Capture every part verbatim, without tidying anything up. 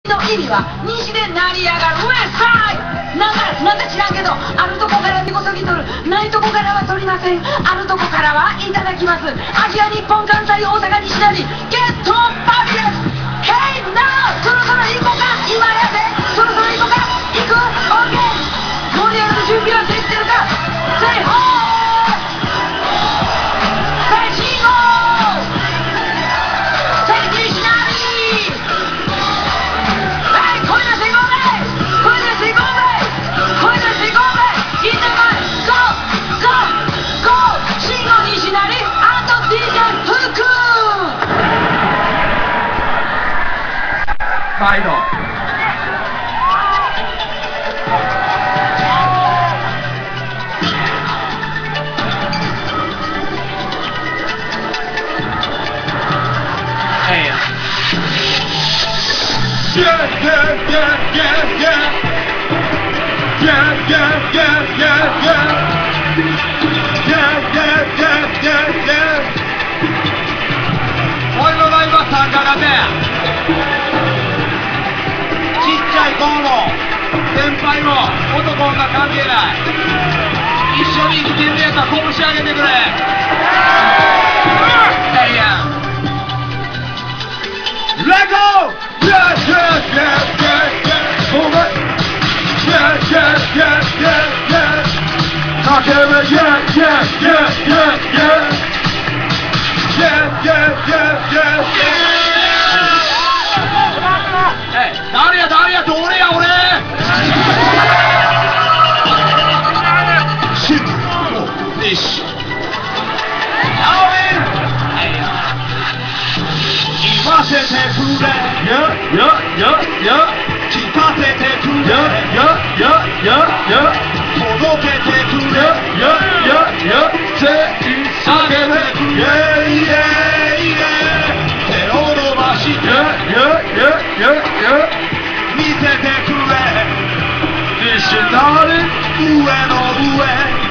の意味は西で成り上がるウエストサイド。なんかなんか知らんけど、あるとこから根こそぎ取る、ないとこからは取りません。あるとこからはいただきます。アジア、日本、関西、大阪、西成、ゲットパリです。Hey now、そろそろ行こうか。今やで、そろそろ行こうか。行く OK。 盛り上がる準備はできてるか。Say ho、 Say Shingo、 Say西成。Hey、声出していこうぜ、声出していこうぜ、声出していこうぜ。行ってこい、ゴーゴーゴー。慎吾西成 and ディージェー 福。 毎度Yeah, yeah, yeah, yeah, yeah. Yeah, yeah, yeah, yeah, yeah. Yeah, yeah, yeah, yeah, yeah. 俺のライブは参加だぜ。ちっちゃい子も先輩も男女関係ない。一緒に生きてるやつは拳上げてくれ。Hey, yeah. Let go! Yeah, yeah, yeah, yeah, yeah. Alright. Yeah, yeah, yeah, yeah, yeah. Talk about yeah, yeah, yeah, yeah, yeah. Yeah, yeah, yeah, yeah, yeah. Hey, 誰や誰やって俺や俺。Shit, fish. Alvin. Hey. 言わせてくれ。Yeah, yeah, yeah, yeah. 聞かせてくれ。Yeah, yeah, yeah, yeah, yeah. 届けてくれ。Yeah, yeah, yeah, yeah. 全員叫べ。Yeah, yeah, yeah. 手を伸ばして。Yeah, yeah, yeah, yeah, yeah. 見せてくれ。西成上の上。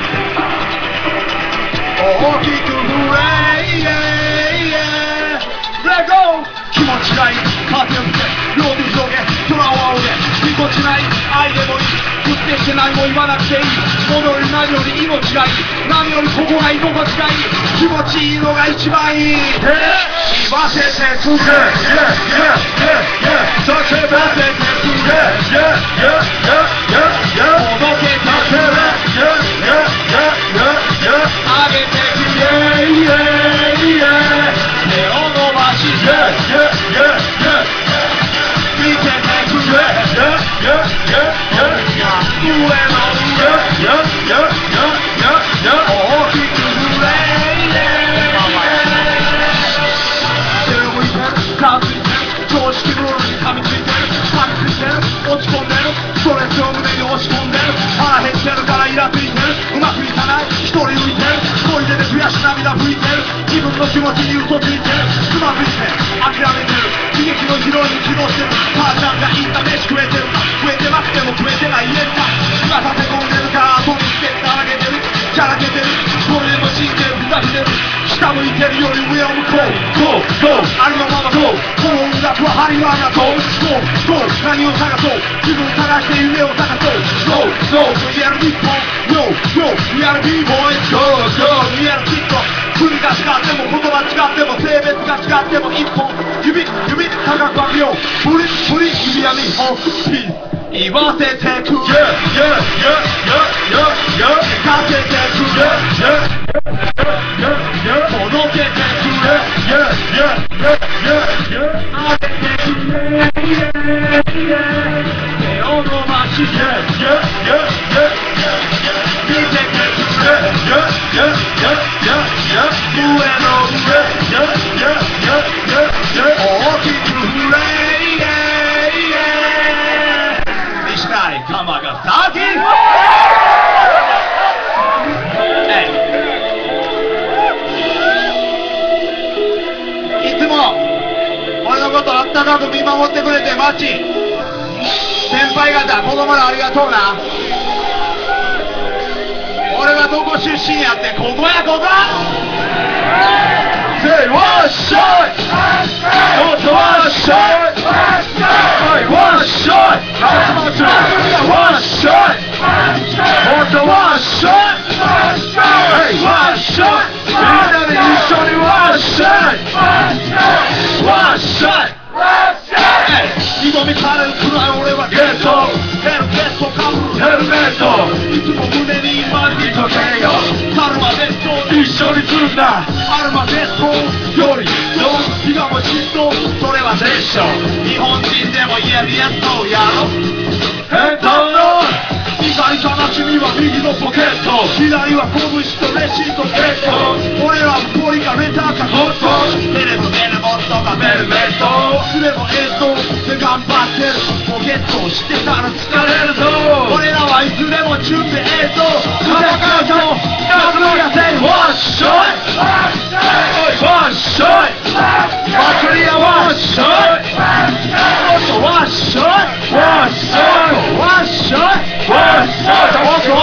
大きく振れ。Let go! 気持ちない風を吹け両手広げ空を仰げぎこちない愛でもいい振ってして何も言わなくていい物より何より命がいい何よりここが居心地がいい気持ちいいのが一番いい言わせてくれ Yeah, yeah, yeah, yeah 叫ばせてくれ Yeah, yeah, yeah, yeah, yeah 届けてくれ Yeah, yeah, yeah, yeah, yeah あげてくれ Yeah, yeah手を伸ばして Yeah, yeah, yeah, yeah 見せてくれ Yeah, yeah, yeah, yeah 上の上 Yeah, yeah, yeah, yeah, yeah 大きく振れ手を向いてるかついてる常識ルールに噛みついてる噛みついてる落ち込んでるストレスを胸に押し込んでる腹減ってるからイラついてるうまくいかない一人浮いてる恋で悔し涙拭いてる自分の気持ちに嘘ついてるつまずいて諦めてる悲劇のヒロイン起動してる母ちゃんが言った飯食えてるか食えてなくても食えてない言えるか今立て込んでるから後にしてだらけてるじゃらけてるこれでも死んでるふざけてる下向いてるより上を向こう Go, go ありのまま Go この音楽は針はな Go, go, go 何を探そう自分探して夢を探そう Go, go 見える日本 Go, go 見える B-boys Go, go 見えるきっと国が違っても言葉違っても性別が違っても一本指指高く上げようブリブリ指輪に本ピー言わせてくれ Yeah, yeah, yeah, yeah, yeah, yeah 聞かせてくれ Yeah, yeah, yeah, yeah 届けてくれ Yeah, yeah, yeah, yeah あげてくれ Yeah, yeah 手を伸ばして Yeah, yeah, yeah, yeah 見せてくれ Yeah, yeah, yeah, yeah 上の上 Yeah, yeah, yeah, yeah 大きく振れ西成鎌が先いつも俺のことあったかく見守ってくれてマッチ先輩方子供らありがとうな俺はどこ出身やってここやここSay one shot! What's one shot? Hey, one ショイワッショイみんなで一緒にワッショイワッショイ挑みされるくらい俺はゲットヘルメットかぶるヘルメットいつも胸に今にとけよアルマデット一緒にすんだアルマデットよりよ今もじっとそれはでしょ日本人でも言えるやつをやろ変態の怒り悲しみは右のポケット左は拳とレシートゲット俺らもポリかレターかゴッドテレブベルモットかベルメットすれば演奏で頑張ってるポケットをしてたら疲れるぞ俺らはいつでも準備演奏戦うぞ夏の野生ワッショイワッショイ祭りやワッショイワッショイワッショイワッショイワッショイワッショイ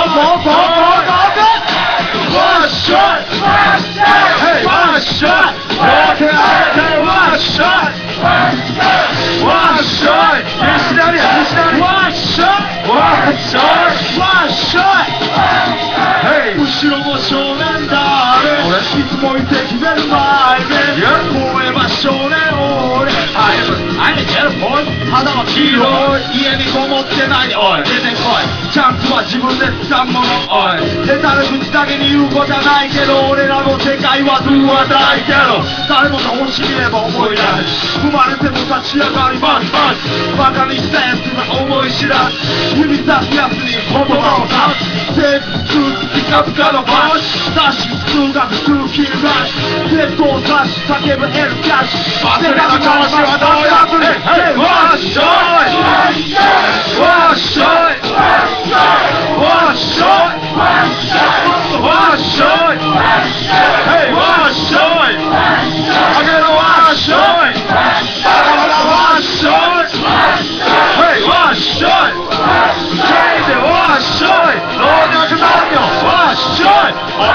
ワッショイワッショイワッショイワッショイ西成西成ワッショイワッショイワッショイ後ろの少年だ俺いつもいて決める前で公園は少年俺あいつあいつポイ肌は黄色い家にこもってないおい出てこいチャンスは自分で掴むものおい下手な口だけに言う子じゃないけど俺らの世界はドゥはないけど誰もが欲しければ思い出す生まれても立ち上がりますますバカにしたやつが思い知らず指さすやつに言葉を出す生物ピカピカのバッシュダッシュ数学数キルラッシュ鉄道ダッシュ叫ぶエルキャッシュ忘れた調子はどうやってワッショイワッショイワッショイワッショイワッショイワッショイあげろワッショイワッショイワッショイChange it, wash it, Lord, you're command you, wash it,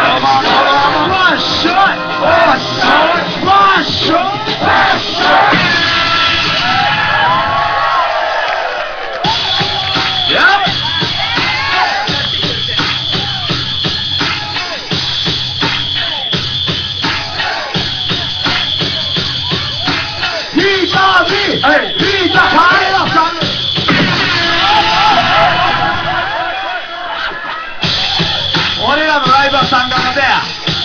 wash it, wash it, wash it, wash it. Yep. Pizza, hey, pizza, carry up, son. 俺らのライブは参加の手や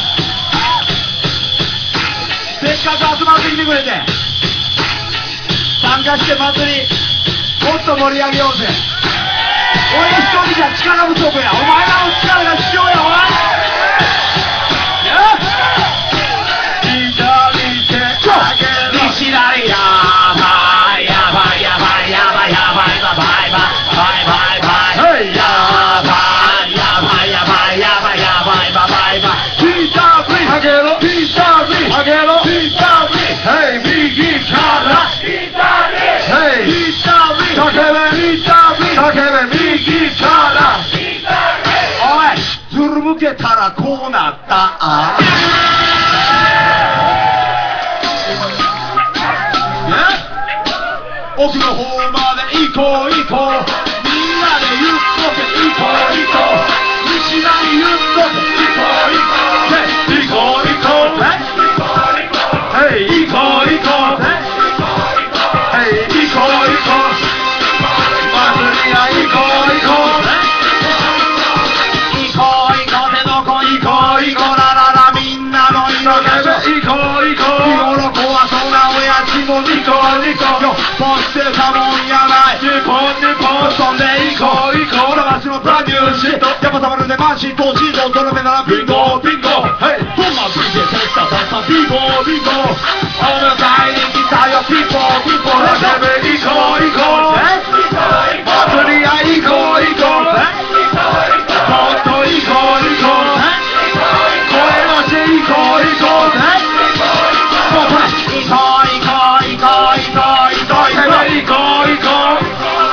せっかく集まってきてくれて参加して祭りもっと盛り上げようぜ俺一人じゃ力不足やお前らの力が必要やお前西成やばいやばいやばいやばいやばいやばいバイバイバイバイやばいやばいやばいやばいやばいバイバイピーターブリあげろピーターブリあげろピーターブリヘイ右からピーターブリヘイピーターブリ叫べピーターブリ叫べ右からピーターブリおいずるむけたらこうなったあ奥の方まで行こう行こうみんなで言っとけ行こう行こう西成言っとけ行こう行こう行こう行こう行こう行こう行こう行こう行こう祭りや行こう行こう行こう行こうってどこ行こう行こうラララみんなの色気で行こう行こう日頃怖そうな親父もニコニコポンしてたもんやないニコニコ飛んで行こう行こう流しのブランニューシート山さまるでマシートシートドルメならビンゴビンゴヘイどんなビンでテスターさんビンゴビンゴおめ大人気だよピポピポラジャブ行こう行こう祭りや行こう行こうもっと行こう行こう声出して行こう行こうもうこれ行こう行こう行こう行こう行こう行こう行こう行こう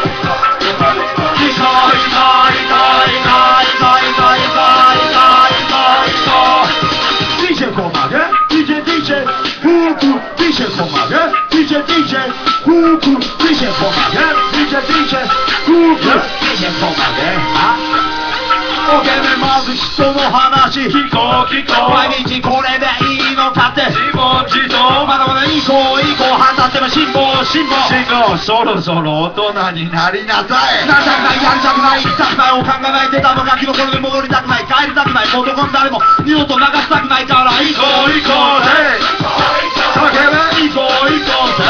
DJ コマゲ DJ DJ フーク DJ コマゲ DJ DJ フーク DJ コマゲ DJ DJ フーク DJ コマゲあおけめまず人の話聞こう聞こう毎日これでいいのかって自問自答まだまだ行こう行こうはたっても辛抱辛抱辛抱そろそろ大人になりなさいなりたくないやりたくない行きたくないおかんがない出たのガキの頃に戻りたくない帰りたくない元々誰も二度と流したくないから行こう行こうぜ叫べ行こう行こうぜ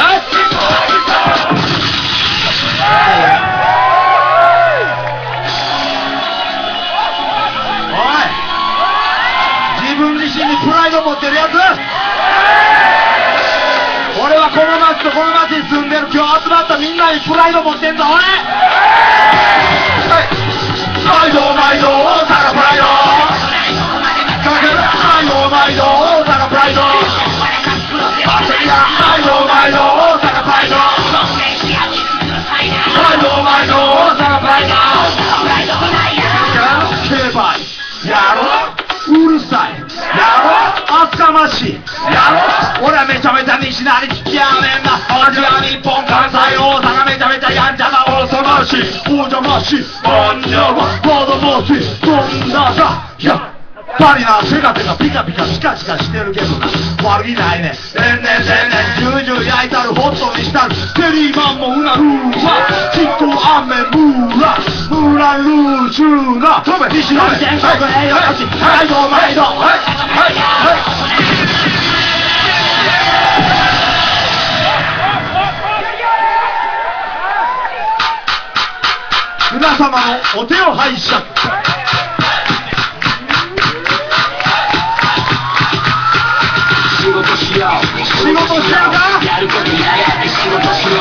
自分自身にプライド持ってるやつ俺はこの町とこの町に住んでる今日集まったみんなにプライド持ってんぞ俺毎度毎度大阪プライドかける毎度毎度大阪プライド祭りが毎度毎度大阪プライド毎度毎度大阪プライド競売やろうるさいやろ厚かましいやろ俺はめちゃめちゃ西成聞きやねんなアジア日本関西大阪めちゃめちゃやんちゃなおさましいお邪魔しあんにゃはまだましそんながやっぱりな手が手がピカピカチカチカしてるけどな悪いないね天然天然ジュージュー焼いたるホットにしたるテリーマンもうなるわきっと雨ムーラムーランルーシューナ西成全国栄養士毎度毎度はいはいはい皆様のお手を拝借仕事しよう仕事しようかやることややって仕事しよ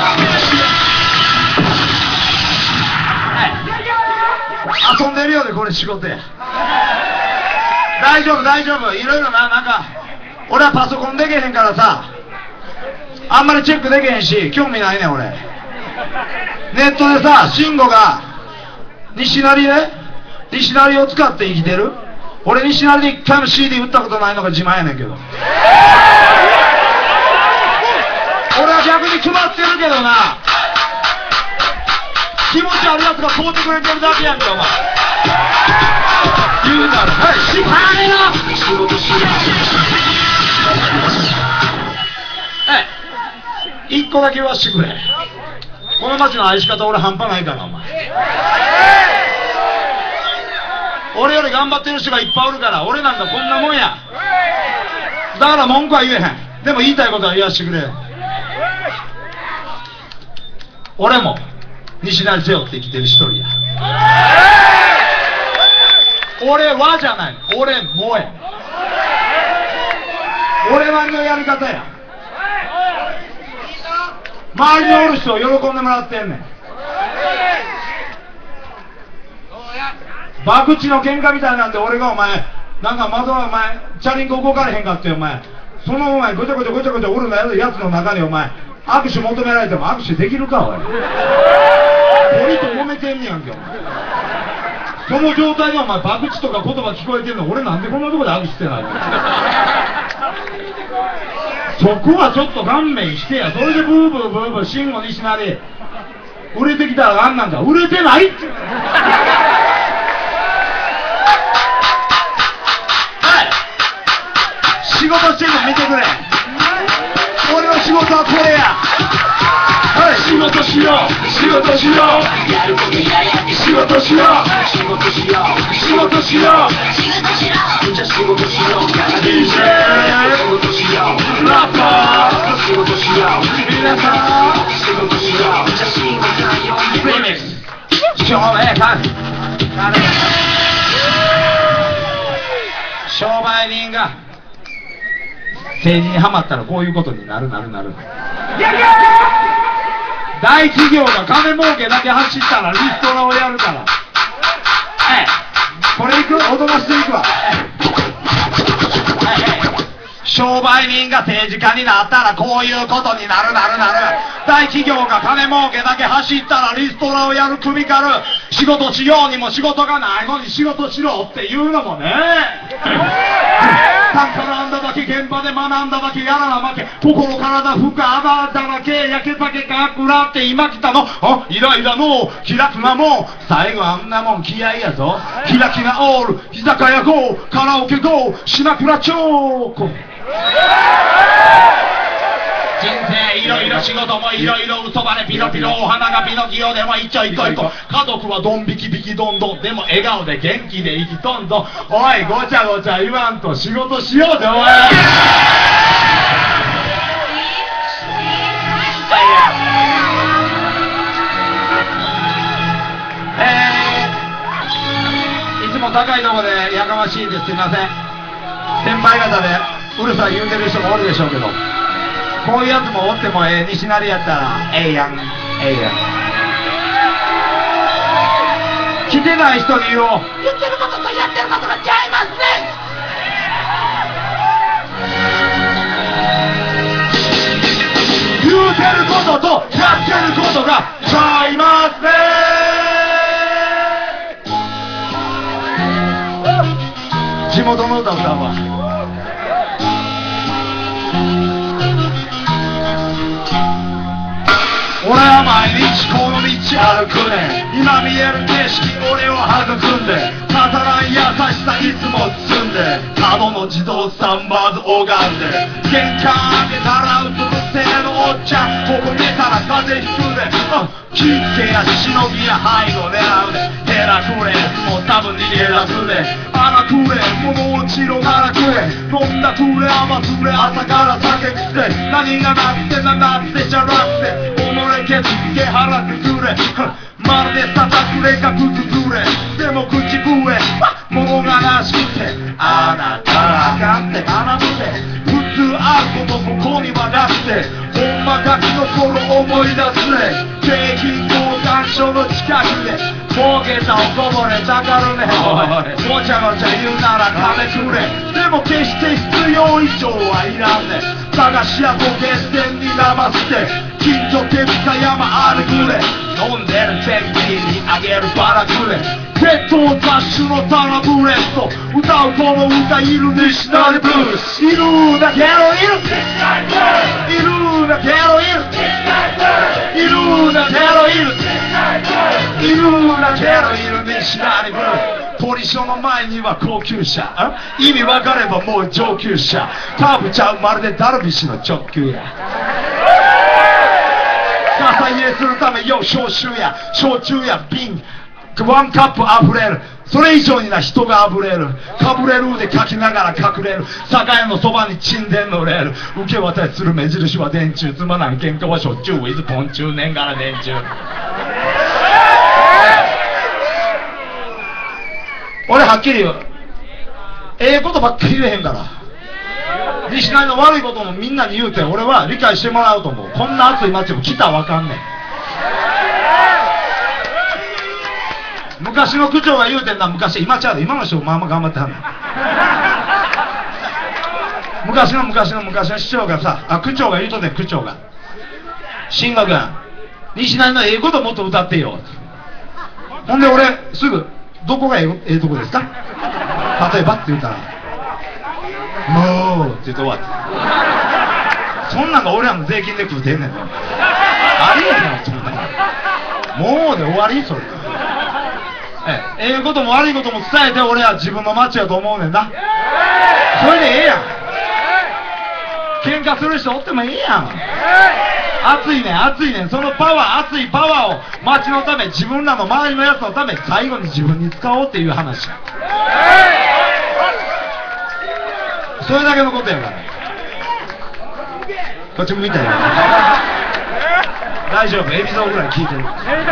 う遊んでるようでこれ仕事や大丈夫大丈夫いろいろななんか俺はパソコンできへんからさあんまりチェックできへんし興味ないねん俺ネットでさ慎吾が西成ね西成を使って生きてる俺西成で一回も シーディー 売ったことないのが自慢やねんけど俺は逆に決まってるけどな気持ちあるやつが買うてくれてるだけやんけお前言うならはいしはねの仕事しようはい一個だけ言わしてくれこの街の愛し方俺半端ないからお前俺より頑張ってる人がいっぱいおるから俺なんかこんなもんやだから文句は言えへんでも言いたいことは言わしてくれ俺も西成背負って生きてる一人や俺はじゃない俺もや俺なりのやり方や周りにおる人を喜んでもらってんねん博打の喧嘩みたいなんで俺がお前なんかまずはお前チャリンコ動かれへんかってお前そのお前ごちゃごちゃごちゃごちゃおるやつの中にお前握手求められても握手できるかおい俺と揉めてんねやんけお前その状態でお前博打とか言葉聞こえてんの俺なんでこんなとこで握手してないのそこはちょっと勘弁してやそれでブーブーブーブー慎吾西成売れてきたらあんなんか売れてないって仕事してるの見てくれ俺の仕事はこれやはい仕事しよう仕事しようやることややって仕事しよう仕事しよう仕事しよう仕事しようじゃあ仕事しよう ディージェー 仕事しようラッパー仕事しよう皆さん仕事しようじゃあ仕事よリミックス証明か商売人が政治にはまったらこういうことになるなるなる大企業が金儲けだけ走ったらリストラをやるからええこれいくおとなしでいくわ商売人が政治家になったらこういうことになるなるなる大企業が金儲けだけ走ったらリストラをやる組から仕事しようにも仕事がないのに仕事しろっていうのもね単価なんだだけ現場で学んだだけやらな負け心体服あだだけ焼け酒かくらって今来たのあイライラの気楽なもん最後あんなもん気合いやぞ開きなオール居酒屋ゴーカラオケゴー島倉町人生いろいろ仕事もいろいろ嘘ばれピロピロお花がピノキオでも一丁一個一個家族はドン引き引きどんどんでも笑顔で元気で生きとんどおいごちゃごちゃ言わんと仕事しようぜおいえー、いつも高いとこでやかましいんですすいません先輩方でうるさい言うてる人もおるでしょうけどこういうやつもおってもええ西成やったらええやんええやん来てない人に言おう言ってることとやってることが違いますね言うてることとやってることが違いますね地元の歌歌うわ俺は毎日この道歩くね今見える景色俺を育んで語らん優しさいつも包んで角の自動さんまず拝んで玄関開けたらうつぶせのおっちゃんここ寝たら風邪ひくで気付けやしのぎや背後狙うでヘラくれもう多分逃げ出すで荒くれ物落ちろならくれ飲んだくれ甘くれ朝から酒くせ何がなってななってじゃなくて己削って払ってくれまるでささくれかくずくれでも口笛物悲しくてあなたあかんって学ぶで普通あることここにはなくてほんまガキの頃思い出すね景品交換所の近くでボケたおこぼれたかるねごちゃごちゃ言うなら金くれでも決して必要以上はいらんね探しやと源泉に騙して近所手塚山あるくれ飲んでる天気にあげるバラくれ鉄塔雑種のサラブレット歌うこの歌いる西成ブルースいるだけどいるいるだけどいるいるだけどいるいるだけどいる西成ブルー鳥所の前には高級車意味分かればもう上級者カーブちゃうまるでダルビッシュの直球や傘入れするためよ焼酎や焼酎や瓶ワンカップあふれるそれ以上にな人があふれるかぶれるでかきながら隠れる酒屋のそばに沈殿のレール受け渡しする目印は電柱つまらん喧嘩はしょっちゅうウィズポン中年がら電柱俺はっきり言うええことばっかり言えへんから西成の悪いこともみんなに言うて俺は理解してもらうと思うこんな暑い街も来たらわかんねん昔の区長が言うてんな昔今ちゃうで今の人まあまあ頑張ってはんねん昔の昔の昔の市長がさあ区長が言うとんねん区長が慎吾君西成のええこともっと歌ってよほんで俺すぐどこがええ、ええとこですか例えばって言ったらもうって言って終わったそんなんが俺らの税金で食うてんねんありえへんそんなもうで終わりそれええ、ええことも悪いことも伝えて俺は自分の街やと思うねんなそれでええやん喧嘩する人おってもええやん熱いねん熱いねんそのパワー熱いパワーを街のため自分らの周りのやつのため最後に自分に使おうっていう話それだけのことやからこっち向いたよ大丈夫エビゾウぐらい聞いてる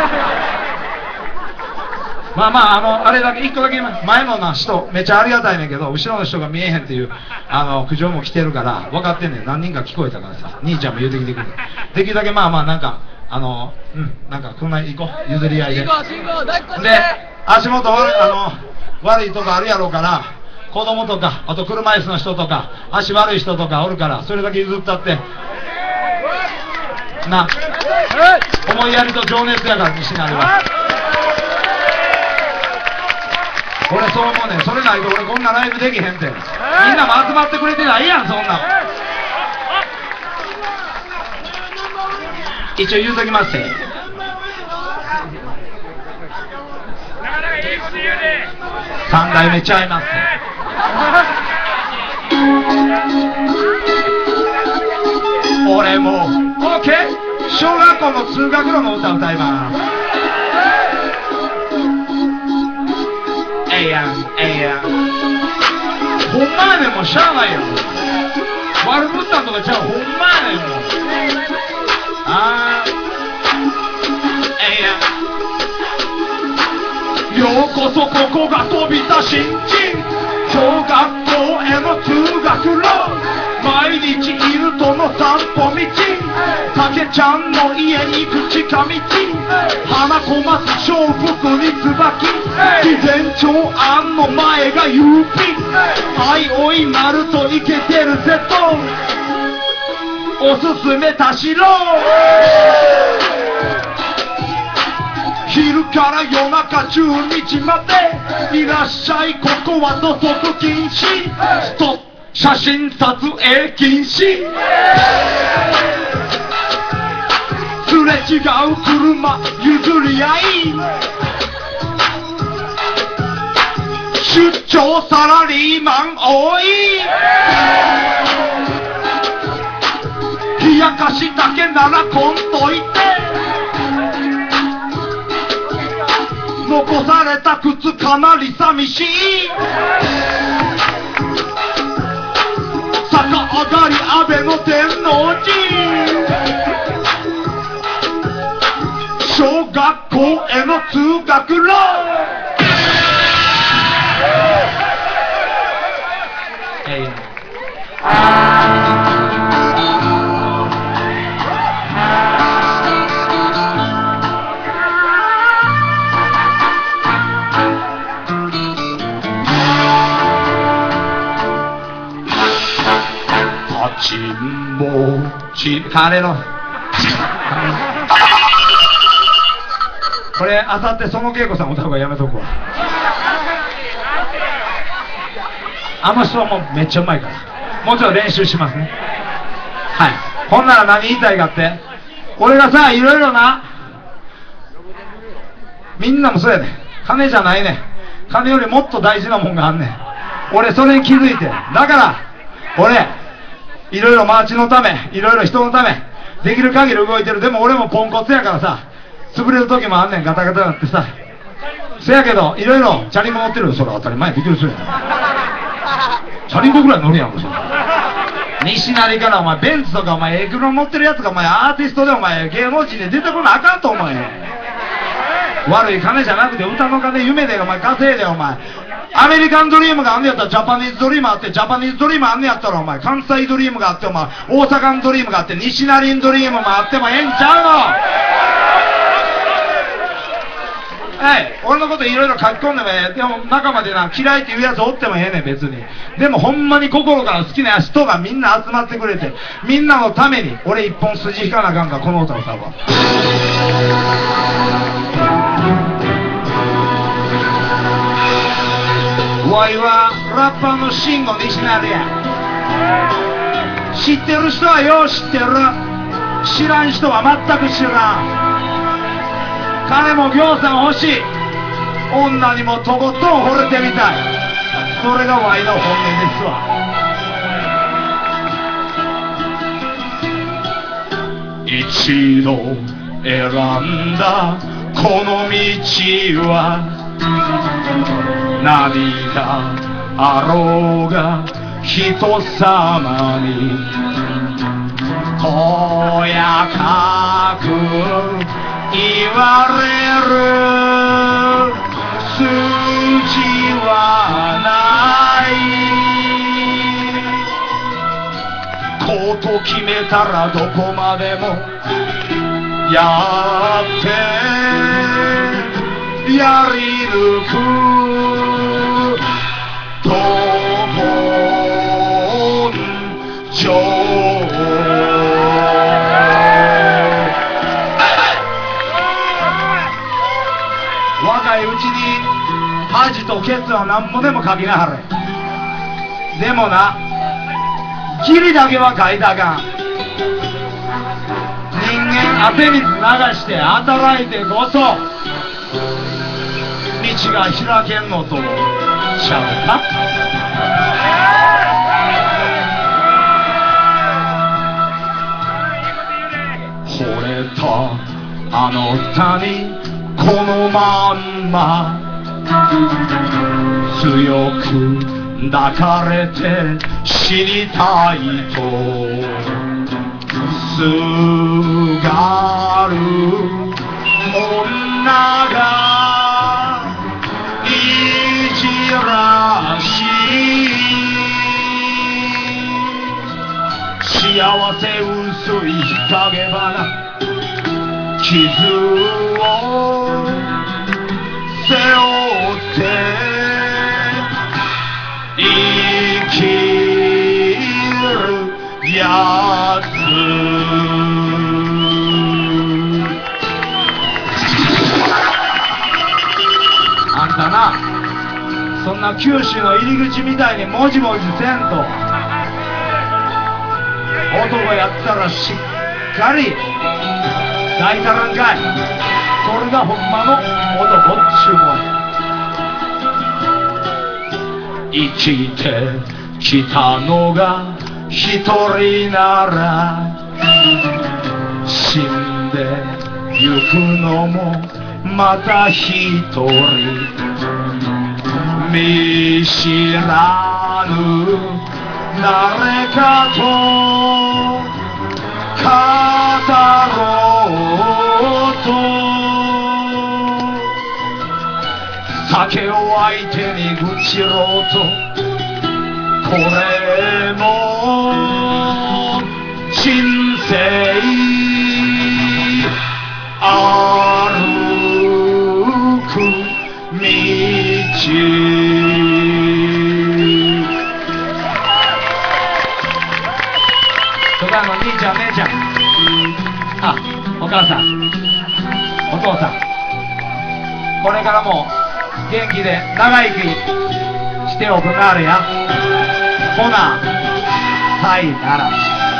まあまあ、あの、あれだけ、一個だけ言います。前のな人、めっちゃありがたいねんけど、後ろの人が見えへんっていう、あの、苦情も来てるから、分かってんねん。何人か聞こえたからさ、兄ちゃんも言うてきてくれ。できるだけまあまあ、なんか、あの、うん、なんか、こんな行こう。譲り合いで。で、足元悪い、あの、悪いとこあるやろうから、子供とか、あと車椅子の人とか、足悪い人とかおるから、それだけ譲ったって。な、思いやりと情熱やから、西成は。 俺そう思うねん。それないと俺こんなライブできへんって。みんなも集まってくれてないやん、そんなん。一応言うときますって三代目ちゃいます俺も OK 小学校の通学路の歌歌いますええやんええやんほんまやねんもうしゃあないよ悪ぶったんとかちゃうほんまやねんもうあーええやんようこそここが飛び出新人小学校への通学路毎日いるとの散歩道たけちゃんの家に行く近道花こます小福に椿備前町庵の前が郵便はいおいなるとイケてるぜとおすすめ田代昼から夜中じゅうにじまでいらっしゃいここは土足禁止ストップ写真撮影禁止すれ違う車譲り合い出張サラリーマン多い冷やかしだけならこんといて残された靴かなり寂しい逆上がり安倍の天王寺小学校への通学路えいちんぼち彼のこれあさってその恵子さん歌うからやめとくわあの人はもうめっちゃうまいからもうちょっと練習しますねはいほんなら何言いたいかって俺がさいろいろなみんなもそうやね金じゃないね金よりもっと大事なもんがあんねん俺それに気づいてだから俺いろいろ街のためいろいろ人のためできる限り動いてるでも俺もポンコツやからさ潰れる時もあんねんガタガタになってさせやけどいろいろチャリンコ乗ってるよそれ当たり前びっくりするやんチャリンコぐらい乗るやんそれ西成からお前ベンツとかお前エクロ乗ってるやつがお前アーティストでお前芸能人で出てこなあかんと思え悪い金じゃなくて歌の金夢でお前稼いでお前アメリカンドリームがあんねやったらジャパニーズドリームあってジャパニーズドリームあんねやったらお前関西ドリームがあってお前大阪ドリームがあって西成ドリームもあってもええんちゃうのはい俺のこといろいろ書き込んでもええでも中までな嫌いっていうやつおってもええねん別にでもほんまに心から好きな人がみんな集まってくれてみんなのために俺一本筋引かなあかんからこの歌を歌うわわいはラッパーの慎吾西成や知ってる人はよう知ってる知らん人は全く知らん金も行さん欲しい女にもとことん惚れてみたいそれがわいの本音ですわ一度選んだこの道は何があろうが人様にとやかく言われる筋はないこと決めたらどこまでもやってやり抜くど根性若いうちに恥とケツは何もでも書きなはれ。でもな、義理だけは書いたらあかん。人間汗水流して働いてこそ道が開けんのとちゃうか。惚れたあの歌にこのまんま強く抱かれて死にたいとすがる女がいじらしい幸せ薄い日陰花傷を背負って生きるやつ。あんたな、そんな九州の入り口みたいにもじもじせんと、男やったらしっかり抱いたらんかい。それがほんまの男っちゅうもん。生きてきたのが一人なら死んでゆくのもまた一人。見知らぬ誰かと語ろうと酒を相手に愚痴ろうとこれも人生歩く道。そこはの兄ちゃん姉ちゃん、あ、お母さんお父さん、これからも元気で長生きしておくなるや。ほなさいなら。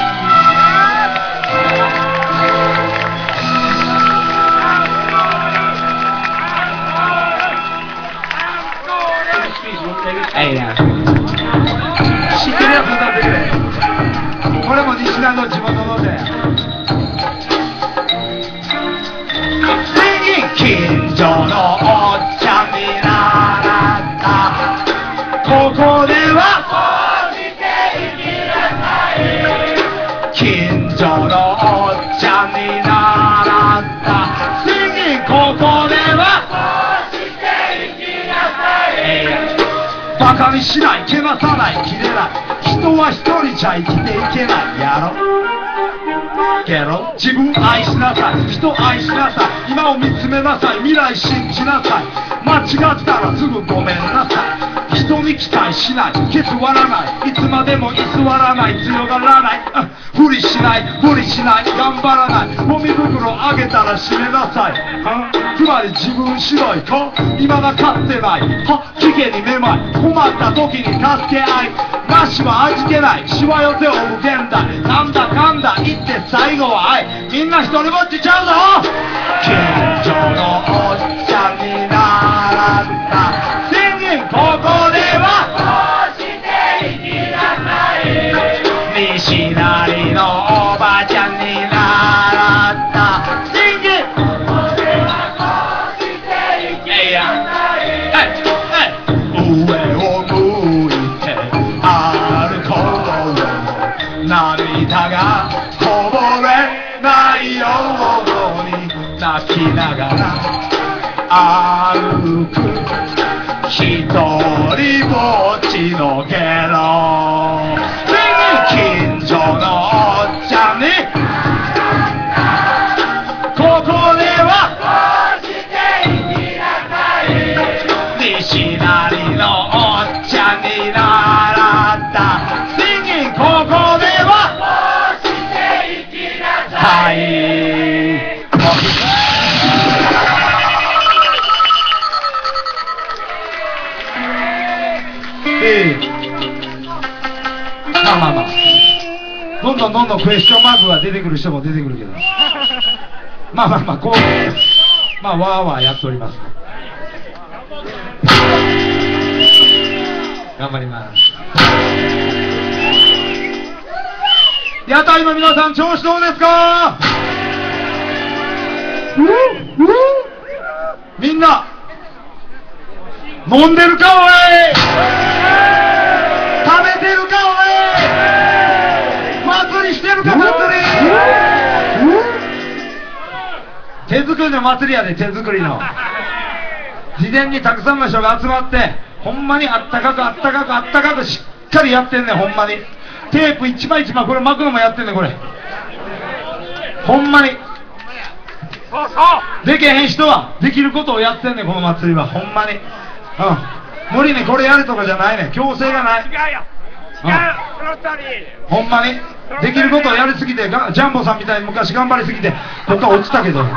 えいや、知ってるやつ歌ってくれ。これも西南の地元ので。近所のおっちゃんになったここでは近所のおっちゃんになった次ここではバカにしない、けなさない、切れない、人は一人じゃ生きていけないやろ。けど自分愛しなさい、人愛しなさい、今を見つめなさい、未来信じなさい、間違ったらすぐごめんなさい。人に期待しない、ケツ割らない、いつまでも居座らない、強がらない、うん、無理しない、無理しない、頑張らない、ゴミ袋あげたら閉めなさい、うん、つまり自分次第か、今が勝ってない、は危険にめまい、困った時に助け合い、なしは味気ない、しわ寄せを無限大、なんだかんだ言って最後は愛、みんな一人ぼっちちゃうぞ。近所のおっちゃんになった宣言ここでは西成のおばちゃんになった宣言ここではこうして生きなさい。上を向いて歩こう、涙がこぼれないように泣きながら歩く一人ぼっちのゲロ。近所のおっちゃんにここでは西成のおっちゃんになったSingingここでははい。 どんどんどんクエスチョンマークが出てくる人も出てくるけど、まあまあまあこうまあわーわーやっております。頑張ります。屋台の皆さん調子どうですか？みんな飲んでるかおい、食べてるかおい、祭りしてるか祭り、手作りの祭りやで、手作りの。事前にたくさんの人が集まってほんまにあったかくあったかくあったかくしっかりやってんねん。ほんまにテープ一枚一枚これ巻くのもやってんねん。これほんまにできへん人はできることをやってんねん。この祭りはほんまに、うん、無理にこれやるとかじゃないねん。強制がない。うん、ほんまにできることをやりすぎて、ジャンボさんみたいに昔頑張りすぎてここ落ちたけど、ほ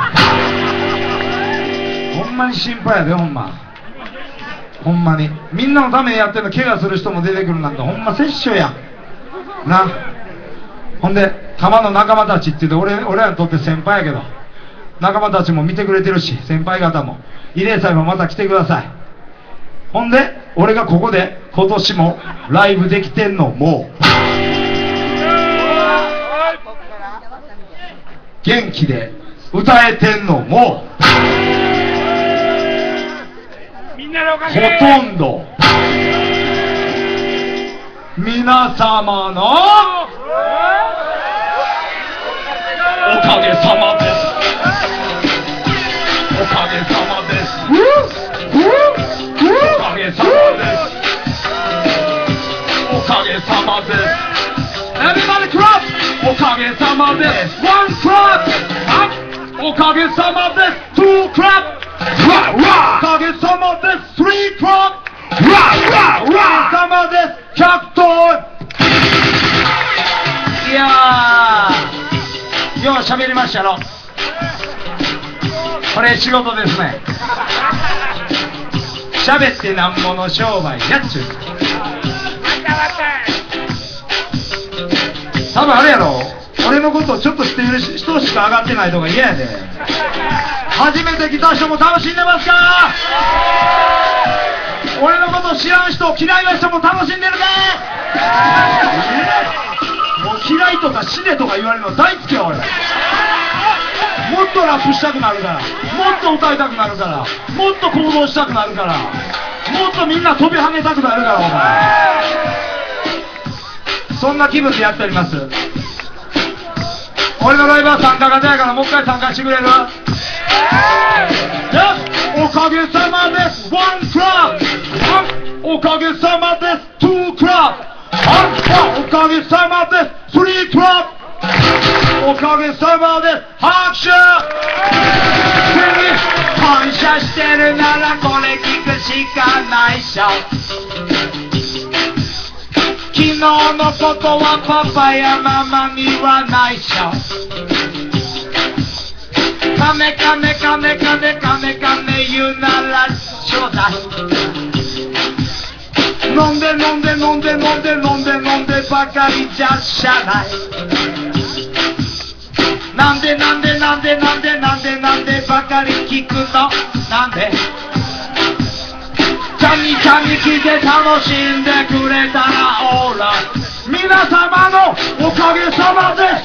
んまに心配やで。ほんまほんまにみんなのためにやってるの。怪我する人も出てくるなんかほんま殺生やな。ほんで玉の仲間たちって言って、俺俺らにとって先輩やけど、仲間たちも見てくれてるし、先輩方も慰霊祭もまた来てください。ほんで俺がここで今年もライブできてんのもう元気で歌えてんのもほとんど皆様のおかげさまです。おかげさまです。おかげさまです。おかげさまです。Everybody clap! おかげさまです。One clap! おかげさまです。Two clap! おかげさまです。Three clap! おかげさまです。ひゃくといやーよう喋りましたろ。これ仕事ですね。喋ってなんぼの商売やっちゅう。多分あれやろ、俺のことをちょっと知ってる人しか上がってないとか嫌やで。初めて来た人も楽しんでますか？俺のこと知らん人、嫌いな人も楽しんでるか？もう嫌いとか死ねとか言われるの大好きや俺。もっとラップしたくなるから、もっと歌いたくなるから、もっと行動したくなるから、もっとみんな飛び跳ねたくなるからお前。そんな気分でやっております。俺のライブは参加型やからもう一回参加してくれる？おかげさまです。ワンクラブ。おかげさまです。ツークラブ。おかげさまです。スリークラブ。おかげさまです。拍手。感謝してるならこれ聞くしかないっしょ。昨日のことはパパやママにはないっしょ。カメカメカメカメカメカメ言うならちょうだい。飲んで飲んで飲んで飲んで飲んで飲んでばかりじゃしゃない。なんでなんでなんでなんでなんでなんでばかり聞くのなんで。ちゃんにちゃんに聞いて楽しんでくれたらオーライ。皆様のおかげさまです。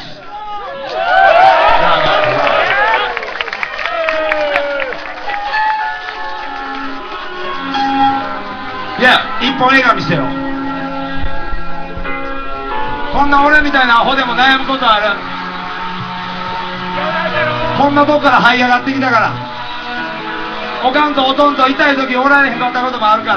いや、一本映画見せよう。こんな俺みたいなアホでも悩むことある。こんなとこから這い上がってきたから。おかんとおとんと痛い時おられへんかったこともあるから。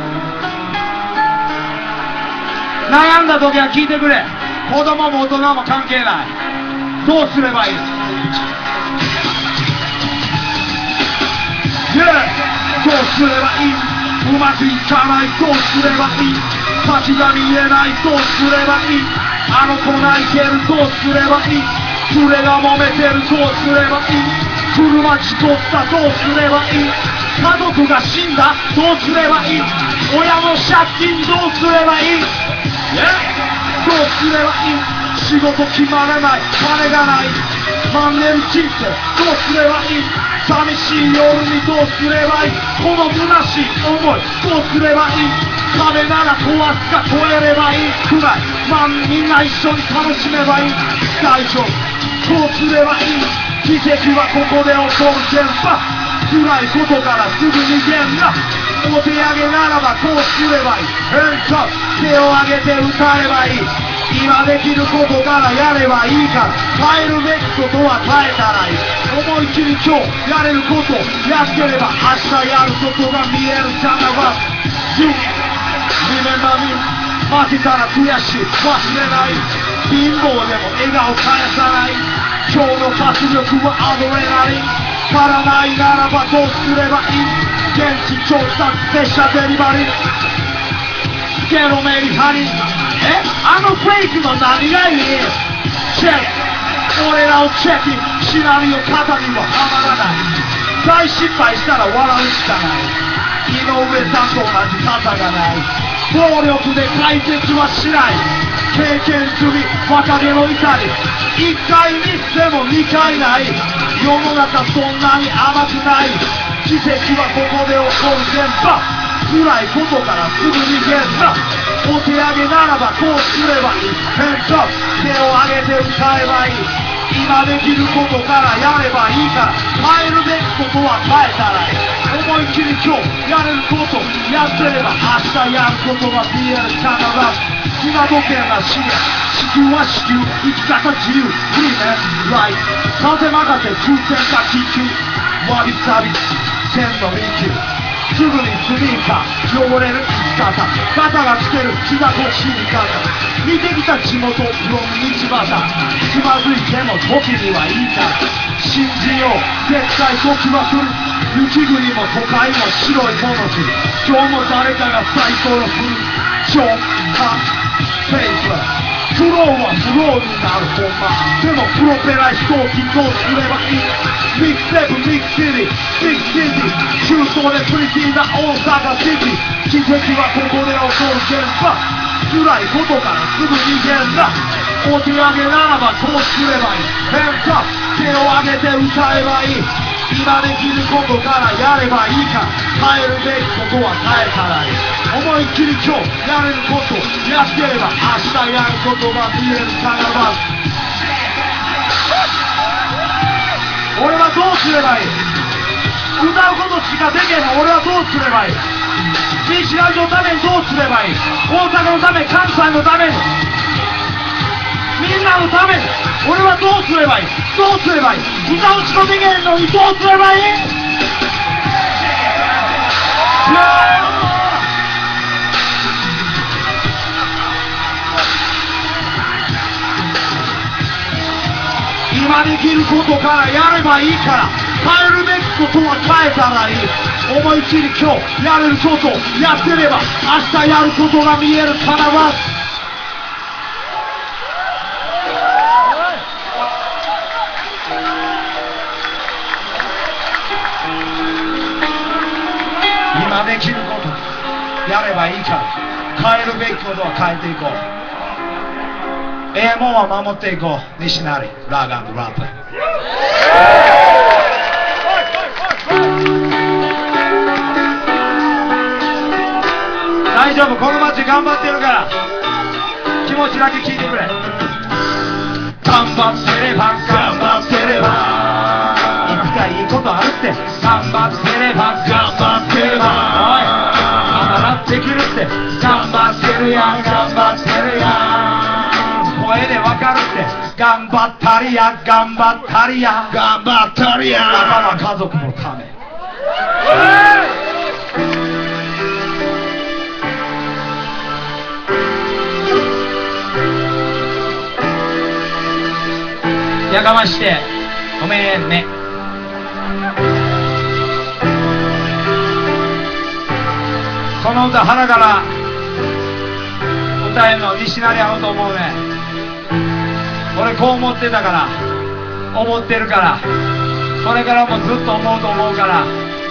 悩んだ時は聞いてくれ。子供も大人も関係ない。どうすればいい？ Yeah! どうすればいい？うまくいかない。どうすればいい？先が見えない。どうすればいい？あの子泣いてる。どうすればいい？連れが揉めてる。どうすればいい？車事故った。どうすればいい？家族が死んだ。どうすればいい？親の借金どうすればいい？ Yeah! どうすればいい？ 仕事決まらない金がないマンネリ人生どうすればいい寂しい夜にどうすればいいこの虚しい思いどうすればいい壁なら壊すか超えればいいくらいまあみんな一緒に楽しめばいい大丈夫こうすればいい奇跡はここで起こる全部辛いことからすぐ逃げんなお手上げならばこうすればいいHands up手を上げて歌えばいい今できることからやればいいから変えるべきことは変えたらいい思いっきり今日やれることやってれば明日やることが見えるじゃなば You Remember me 負けたら悔しい忘れない貧乏でも笑顔返さない今日の活力はアドレナリン足らないならばどうすればいい現地調達列車デリバリーゲロメリハリえあのフェイクの何がいいチェック俺らをチェックシナリオ肩にもはまらない大失敗したら笑うしかない井上さんと同じ肩がない暴力で解決はしない経験済み若気の至りいっかいミスでもにかいない世の中そんなに甘くない奇跡はここで起こる全部辛いことからすぐ逃げんなお手上げならばこうすればいいHands up手を上げて歌えばいい今できることからやればいいから変えるべきことは変えたらいい思いっきり今日やれることやってれば明日やることが見える必ず今時計が資源地球は地球生き方自由フリーねライフ風任せ空戦か緊急わびさび線の臨球すぐにスニーカー汚れる生き方ガタがつける気が欲しい方見てきた地元ブロン道端つまずいても時にはいいから信じよう絶対時は来る雪国も都会も白いものする今日も誰かが最高のフル超ハフェイスフローはフローになるほんまでもプロペラ飛行機どうすればいいビッグセブンビッグシティビッグシティ中東でプリティな大阪シティ奇跡はここで起こる現場辛いことからすぐ逃げんだお手上げならばこうすればいい変化手を上げて歌えばいい今できることからやればいいから変えるべきことは変えたらいい思いっきり今日やれることやってれば明日やることが見えるからば俺はどうすればいい歌うことしかできへんの俺はどうすればいい西ラジオのためにどうすればいい大阪のため関西のためにみんなのために俺はどうすればいいどうすればいい歌うしかできへんのにどうすればいい今できることからやればいいから変えるべきことは変えたらいい思いっきり今日やれることやってれば明日やることが見える必ず今できることやればいいから変えるべきことは変えていこうええもんは守っていこう西成ラガンドラップ大丈夫この街頑張ってるから気持ちだけ聞いてくれ頑張ってれば頑張ってればいつかいいことあるって頑張ってれば頑張ってればおいまだできるって頑張ってるやん頑張ってるやん声でわかるって頑張ったりや頑張ったりや頑張ったりやママ家族のためやかましてごめんねこの歌腹から歌えんの西成合うと思うね俺こう思ってたから思ってるからこれからもずっと思うと思うから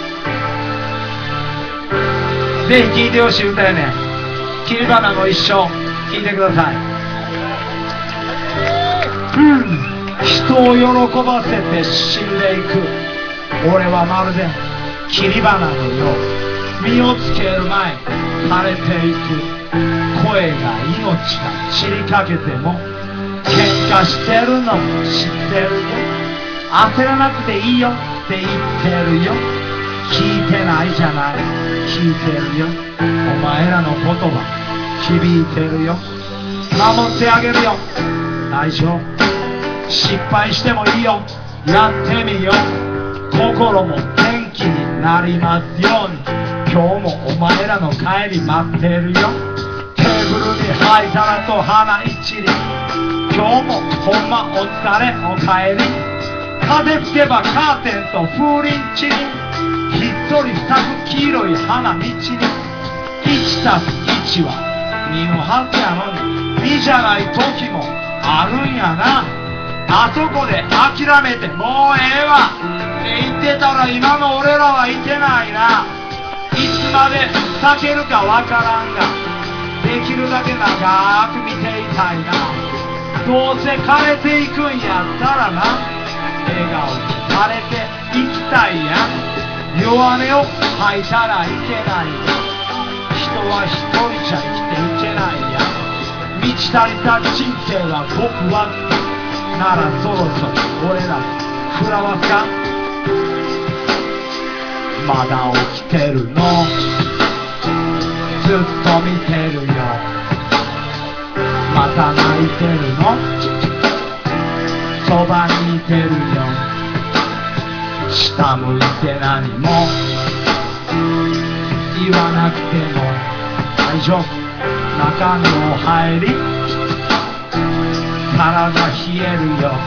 ぜひ聴いてほしい歌やね切り花の一生聴いてくださいうん人を喜ばせて死んでいく俺はまるで切り花のよう実をつける前枯れていく声が命が散りかけても喧嘩してるのも知ってるよ焦らなくていいよって言ってるよ聞いてないじゃない聞いてるよお前らの言葉響いてるよ守ってあげるよ大丈夫失敗してもいいよやってみよう心も元気になりますように今日もお前らの帰り待ってるよテーブルに灰皿と花一輪今日もほんまお疲れお帰り風吹けばカーテンと風鈴チリンひっそり咲く黄色い花道にいちたすいちはにのはずやのににじゃない時もあるんやなあそこで諦めてもうええわって言ってたら今の俺らはいてないないつまで避けるかわからんができるだけ長く見ていたいなどうせ枯れていくんやったらな笑顔に枯れていきたいや弱音を吐いたらいけない人は一人じゃ生きていけないや満ち足りた人生は僕はならそろそろ俺ら食らわすかまだ起きてるのずっと見てるよまた泣いてるのそばにいてるよ下向いて何も言わなくても大丈夫中の入り体冷えるよ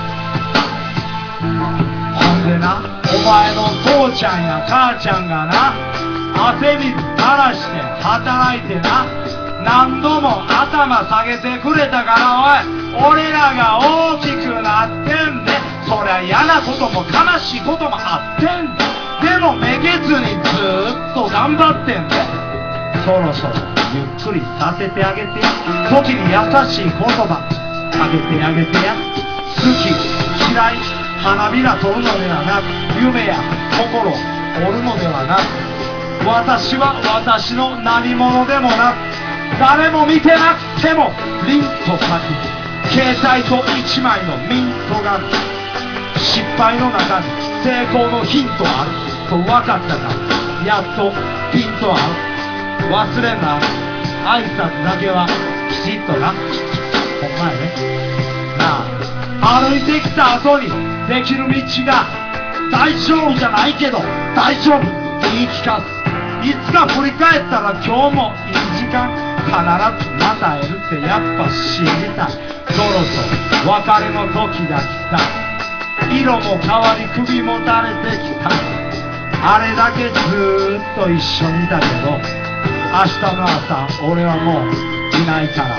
ほんでなお前の父ちゃんや母ちゃんがな汗水垂らして働いてな何度も頭下げてくれたからおい俺らが大きくなってんでそりゃ嫌なことも悲しいこともあってんででもめげずにずーっと頑張ってんでそろそろゆっくりさせてあげてや時に優しい言葉あげてあげてや好き嫌い花びら取るのではなく夢や心折るのではなく私は私の何者でもなく誰も見てなくても凛と咲く携帯と一枚のミントガム失敗の中に成功のヒントあると分かったからやっとピント合う忘れんな挨拶だけはきちっとなほんまやねなあ歩いてきた後にできる道が大丈夫じゃないけど大丈夫言い聞かすいつか振り返ったら今日もいい時間必ずまた会えるってやっぱ信じたいそろそろ別れの時が来た色も変わり首も垂れてきたあれだけずーっと一緒にいたけど明日の朝俺はもういないから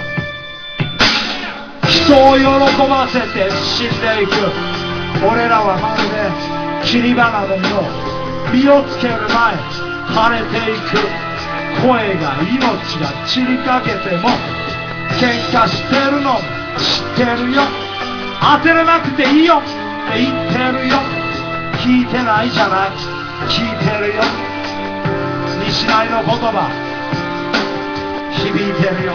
人を喜ばせて死んでいく俺らはまるで切り花のよう実をつける前枯れていく声が命が散りかけても喧嘩してるの知ってるよ焦らなくていいよって言ってるよ聞いてないじゃない聞いてるよ西成の言葉響いてるよ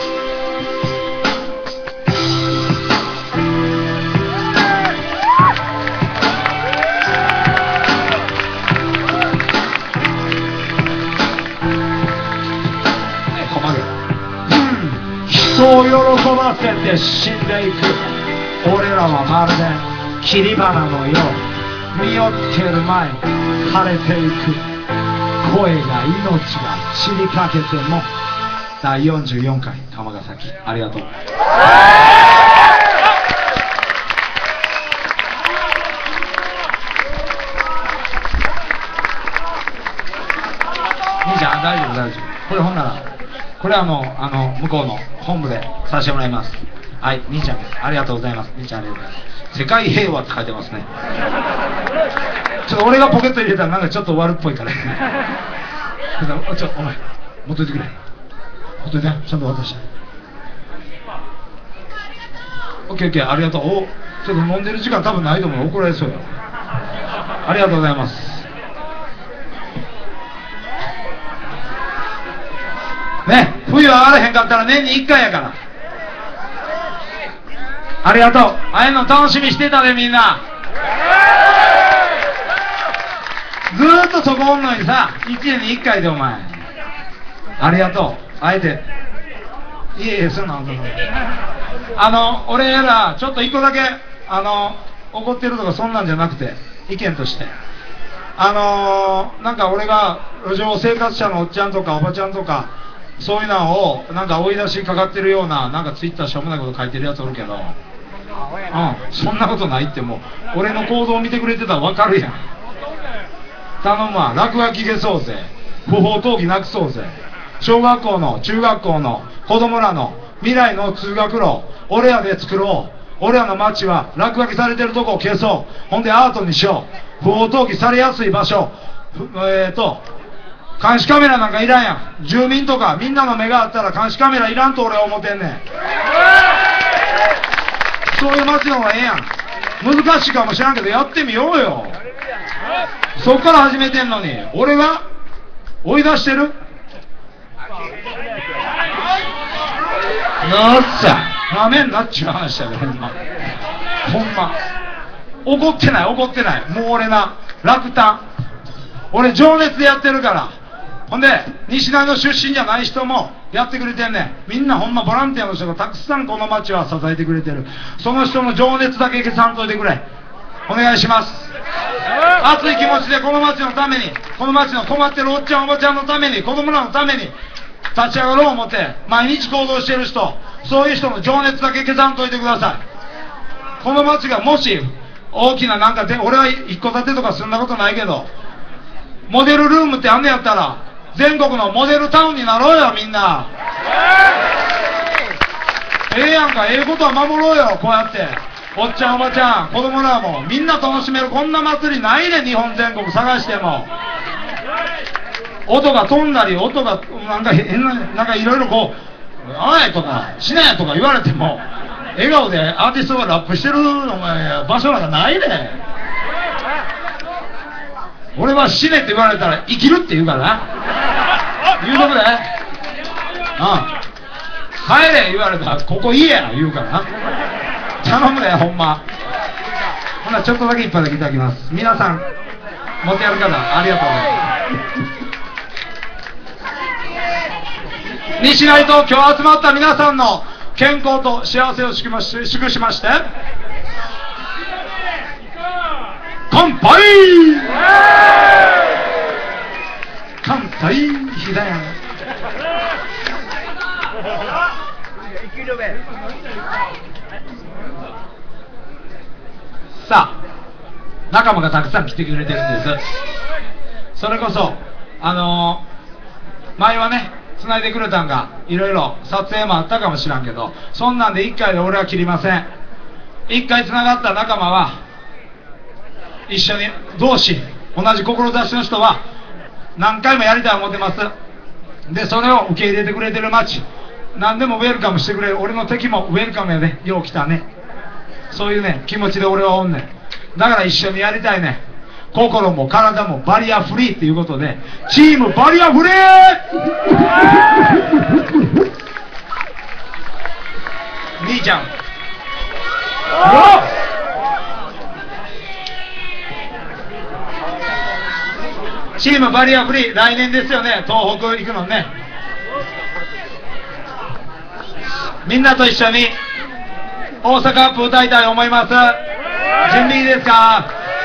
人を喜ばせて死んでいく俺らはまるで切り花のよう実をつける前枯れていく声が命が散りかけてもだいよんじゅうよんかい釜ヶ崎ありがとう兄ちゃん大丈夫大丈夫これほんならこれはもうあの向こうの本部でさせてもらいます。はい、兄ちゃんありがとうございます。兄ちゃんありがとうございます。世界平和って書いてますね。ちょっと俺がポケット入れたらなんかちょっと悪っぽいから。ちょっとお前持っといてくれ。持っといてちゃんと渡して。 オッケーオッケー、ありがとう。お、ちょっと飲んでる時間多分ないと思う。怒られそうよ。ありがとうございます。ね、冬上がれへんかったら年にいっかいやから。ありがとう。ああいうの楽しみにしてたでみんな。ずーっとそこおんのにさ、いちねんにいっかいでお前。ありがとう。あえて。いえいえ、そうなの。あの、俺ら、ちょっと一個だけ、あの、怒ってるとかそんなんじゃなくて、意見として。あのー、なんか俺が路上生活者のおっちゃんとかおばちゃんとか、そういうのをなんか追い出しかかってるような、なんかツイッターしょうもないこと書いてるやつおるけど、うん、そんなことないってもう、俺の行動を見てくれてたらわかるやん。頼むわ、落書き消そうぜ。不法投棄なくそうぜ。小学校の、中学校の子供らの未来の通学路、俺らで作ろう。俺らの街は落書きされてるとこを消そう。ほんでアートにしよう。不法投棄されやすい場所。えーと、監視カメラなんかいらんやん。住民とかみんなの目があったら監視カメラいらんと俺は思ってんねん。そういう街の方がええやん。難しいかもしらんけどやってみようよ。そっから始めてんのに俺が追い出してる。なっさなめんなっちゅう話だよ。ほんまほんま怒ってない怒ってない。もう俺な落胆。俺情熱でやってるから。ほんで西成の出身じゃない人もやってくれてんねん。みんなほんまボランティアの人がたくさんこの街は支えてくれてる。その人の情熱だけ消さんといてくれ。お願いします。熱い気持ちでこの街のために、この街の困ってるおっちゃんおばちゃんのために、子供らのために立ち上がろう思って毎日行動してる人、そういう人の情熱だけ消さんといてください。この街がもし大きななんかで、俺は一戸建てとかそんなことないけど、モデルルームってあんねやったら全国のモデルタウンになろうよみんな。ええやんか、ええことは守ろうよ。こうやっておっちゃんおばちゃん子供らもみんな楽しめるこんな祭りないで。日本全国探しても音が飛んだり音がなんか変ななんかいろいろこう「あい」とか「しない」とか言われても笑顔でアーティストがラップしてるお前場所なんかないで。俺は死ねって言われたら生きるって言うからな。言うとくで。うん。帰れ言われたらここ家や言うからな。頼むねほんま。ほなちょっとだけ一杯だけいただきます。皆さん持ってやる方ありがとうございます。西成と今日集まった皆さんの健康と幸せを祝まし祝しまして乾杯。乾杯ひだやん。さあ仲間がたくさん来てくれてるんです。それこそあのー、前はね繋いでくれたんがいろいろ撮影もあったかもしらんけど、そんなんでいっかいで俺は切りません。いっかい繋がった仲間は一緒に同志同じ志の人は何回もやりたい思ってます。でそれを受け入れてくれてる街、何でもウェルカムしてくれる。俺の敵もウェルカムやね。よう来たね。そういうね気持ちで俺はおんねん。だから一緒にやりたいね。心も体もバリアフリーっていうことでチームバリアフリー兄ちゃんチームバリアフリー来年ですよね。東北行くのね。みんなと一緒に大阪アップ歌いたいと思います。準備いいですか。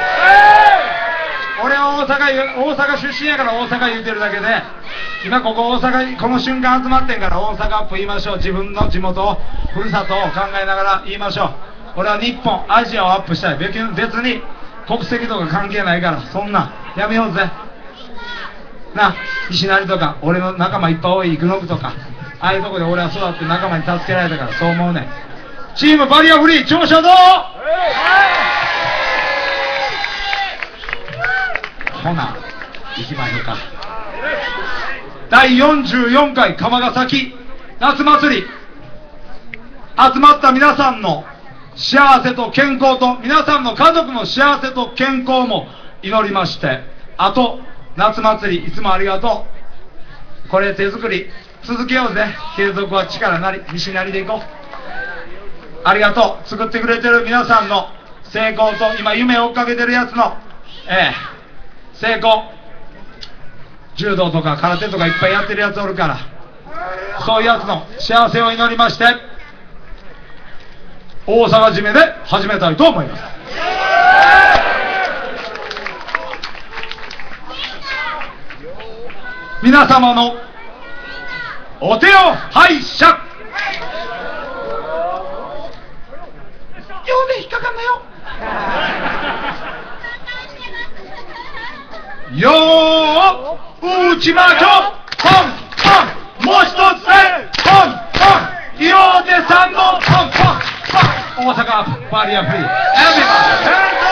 俺は大阪、大阪出身やから大阪言うてるだけで、今ここ大阪この瞬間集まってんから大阪アップ言いましょう。自分の地元ふるさとを考えながら言いましょう。俺は日本アジアをアップしたい。別に国籍とか関係ないから、そんなやめようぜな。石成とか俺の仲間いっぱい多い生野区とかああいうとこで俺は育って仲間に助けられたからそう思うね。チームバリアフリー調子はどう。ほな行きましょうか。だいよんじゅうよんかい釜ヶ崎夏祭り、集まった皆さんの幸せと健康と皆さんの家族の幸せと健康も祈りまして、あと夏祭りいつもありがとう。これ手作り続けようぜ。継続は力なり、西なりでいこう。ありがとう。作ってくれてる皆さんの成功と今夢を追っかけてるやつのええ成功、柔道とか空手とかいっぱいやってるやつおるから、そういうやつの幸せを祈りまして、大阪締めで始めたいと思います。皆様のお手を拝借。ようで引っかかんなよ。よー、内間とポンポン、もう一つね、ポンポン、ようでさんのポンポンポン、大阪バリアフリー、エビバヘン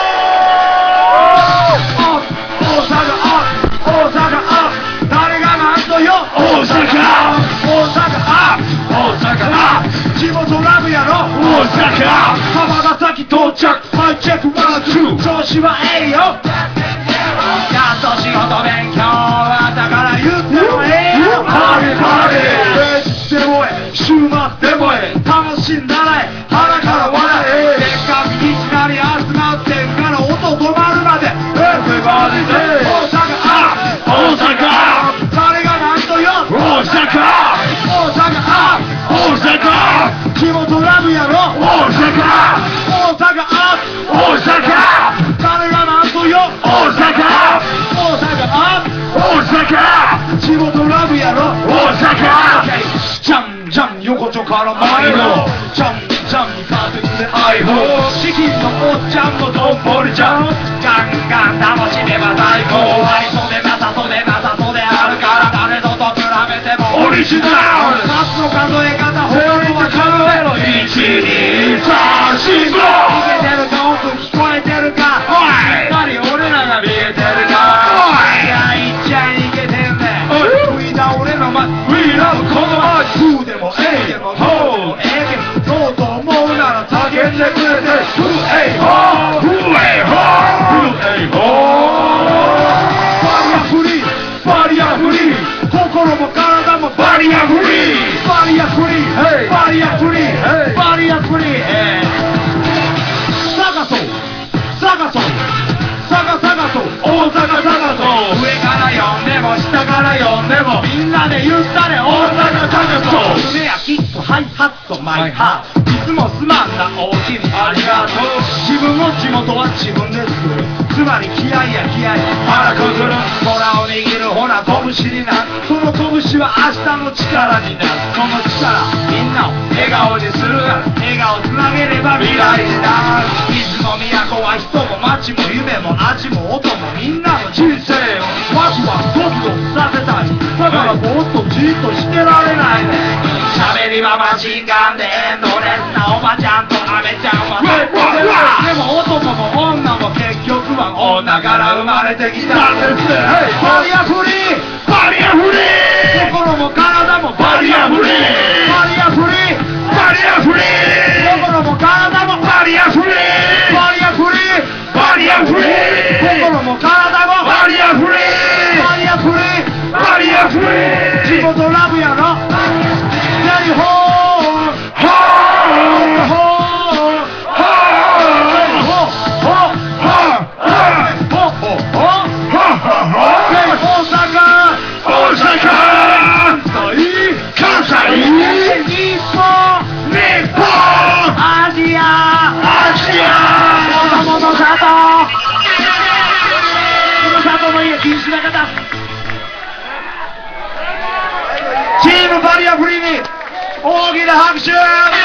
ド大阪アップ、大阪アップ、誰がなんとよ、大阪大阪アップ、大阪アップ、地元ラブやろ、大阪浜田崎到着、ファイチェックワンツー、調子はええよ。やっと仕事勉強はだから言ってもええよ。パーティーパーティー、平日でもええ、週末でもええ、楽しんだらええ、鼻から笑ええ、せっかくいきなり集まってんから音止まるまで、エブリバディで大阪アップ、大阪アップ、誰がなんとよ、大阪大阪アップ、大阪アップ、地元ラブやろ、大阪大阪アップ、大阪誰がなんとよ、大阪大阪アップ、大阪地元ラブやろ、大阪じゃんじゃん横丁から前のじゃんじゃんカーテンでアイホー、チキンのおっちゃんのどんぼりちゃん、ガンガン楽しめば最高、ありそうでなさそうでなさそうであるから誰とと比べてもオリジナル、夏の数え方法律は数えろ、いちにさんしご、いけてるか音聞こえてるか、おいやっぱり俺らが見えてるか、おいいやいっちゃいけてんねん、ウィダ俺のま We love この街、フーでもエイでもホー、ええけどどうと思うなら叫んでくれて、フーエイホーフーエイホーフーエイホー、バリアフリーバリアフリー、心も体もバリアフリーバリアフリーバリアフリーバリアフリー、探そう探そう探探そう大阪探そう、上から呼んでも下から呼んでもみんなで言ったれ、大阪探そう、スネアキックハイハットマイハー、いつもすまんな大きにありがとう、自分の地元は自分で作る、つまり気合や気合、腹くぐる空を握るほら拳になる、その拳は明日の力になる、その力みんなを笑顔にする、笑顔つなげれば未来になる、水の都は人も街も夢も味も音もみんなの人生をワクワクドキドキさせたい、だからぼーっとじっとしてられないね、喋りはマシンガンでエンドレスなおばちゃんとアメちゃんは最高で、でも男も女も結局は女から生まれてきたんですね、バリアフリーバリアフリー、心も体もバリアフリーバリアフリーバリアフリー、心も体もバリアフリーバリアフリーバリアフリー、心も体もバリアフリーバリアフリーバリアフリー、地元ラブやろ、やりほーほーほーチームバリアフリーに大きな拍手。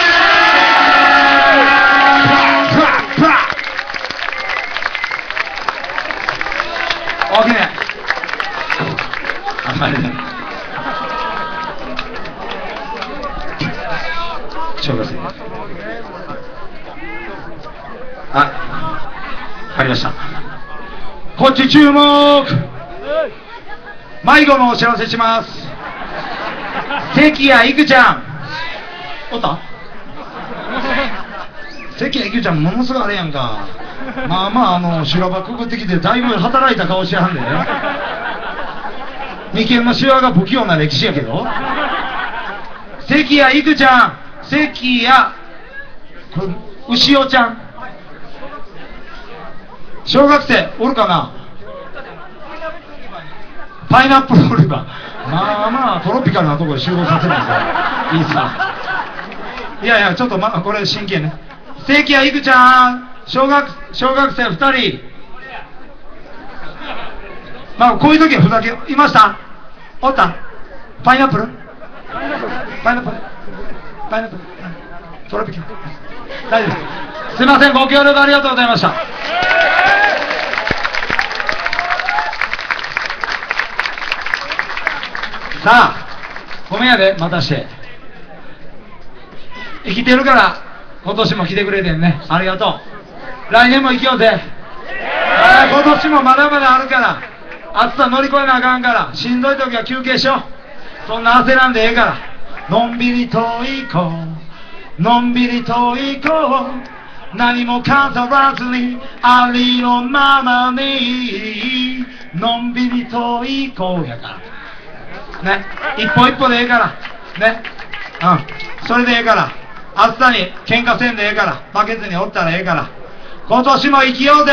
大きなあんまりねちょうどいい。あ、入りました。こっち注目。迷子のお知らせします。関谷いくちゃんおった関谷ゆうちゃんものすごいあれやんか。まあまああの修羅場くぐってきてだいぶ働いた顔してはんで眉間のシワが不器用な歴史やけど。関谷いくちゃん、関谷これ牛尾ちゃん、小学生おるかな。パイナップル売り場、まあまあトロピカルなところで集合させるんですよ。いいっすか。いやいやちょっとまあこれ真剣ね。関谷いくちゃん、小学小学生ふたり。まあこういう時はふざけいました。おった。パイナップルパイナップルパイナップルトロピカル大丈夫です。すいません、ご協力ありがとうございました。さあごめんやで待たして生きてるから今年も来てくれてんね。ありがとう。来年も生きようぜ。今年もまだまだあるから暑さ乗り越えなあかんから、しんどい時は休憩しよう。そんな焦らんでええから、のんびりと行こう、のんびりと行こう、何も飾らずにありのままにのんびりと行こうやからね。一歩一歩でええからね。うんそれでええから、暑さに喧嘩せんでええから、負けずにおったらええから、今年も生きようぜ。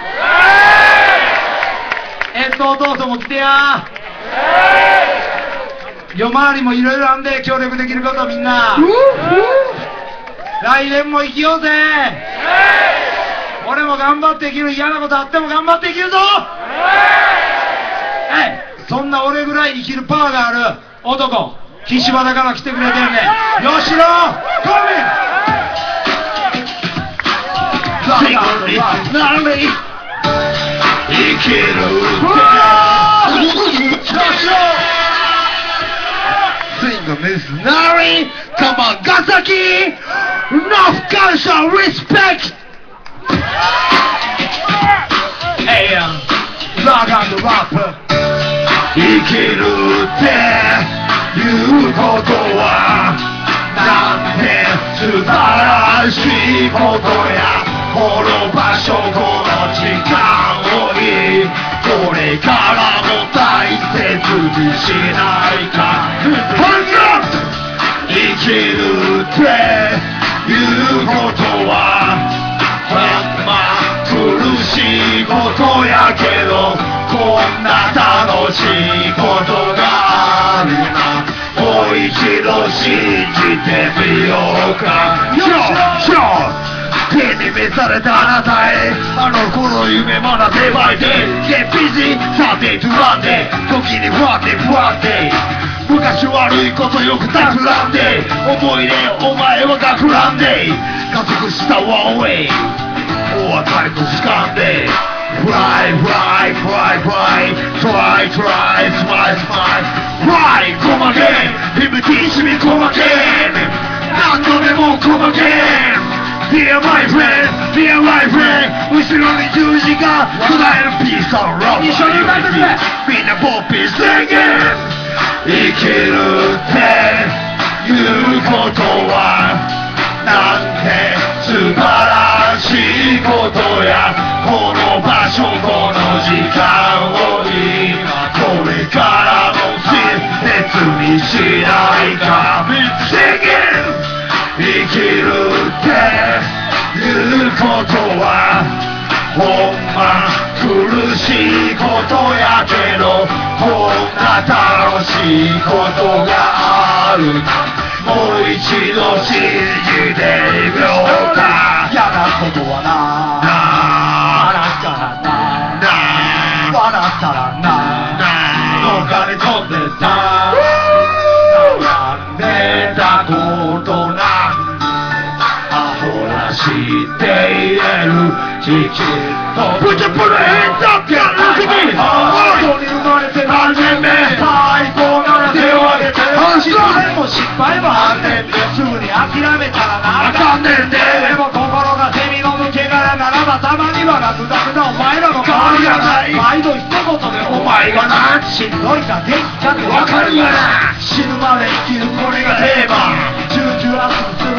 えっとお父さんも来てや。夜回りもいろいろあんで協力できることみんな来年も生きようぜ。俺も頑張って生きる。嫌なことあっても頑張って生きるぞ。そんな俺ぐらい生きるパワーがある男、岸和田から来てくれてるね。よしろコミ生きる Sing a missionary, come on, Gasaki, North Culture, respect. Hey, um, rock on the rapper. 生きるっていうことはなんて素晴らしいことや。この場所、この時間をいい、これからも大切にしないか。生きるっていうことはほんま苦しいことやけど、こんな楽しいことがあるな。もう一度信じてみようか。よっしゃ手に召されたあなたへ、あの頃の夢まだ芽生えて Get busy, Sunday to Monday 時に不安で不安で昔悪いことよく企んで思い出お前は学ランで加速したワンウェイ大当たりと掴んで Fly, fly, fly, fly Try, try, smile, smile Fly, come again リムティ染み込まけん何度でもcome again Dear my friend, dear my friend 後ろに十字架唱える Peace and Love 一緒に歌ってくれみんなポッピー Singing 生きるっていうことはなんて素晴らしいことや。この場所この時間を今これからも別にしないか。Singing 生きるっていうことはほんま苦しいことやけど、こんな楽しいことがあるな。もう一度信じてみようか。嫌なことはな笑ったらな笑ったらなどっかで飛んでさなんでたことなアホらしていれるきちっとプチプルヘッドってやるくに本当に生まれて何年目最高なら手を挙げて失敗も失敗もあんねんですぐに諦めたらなあかんねんで。でも心がセミの抜け殻ならばたまにはなくだくだお前らの代わりがない。毎度一言でお前がなしんどいか元気かってわかるがな。死ぬまで生きるこれがテーマ。チューチューアップする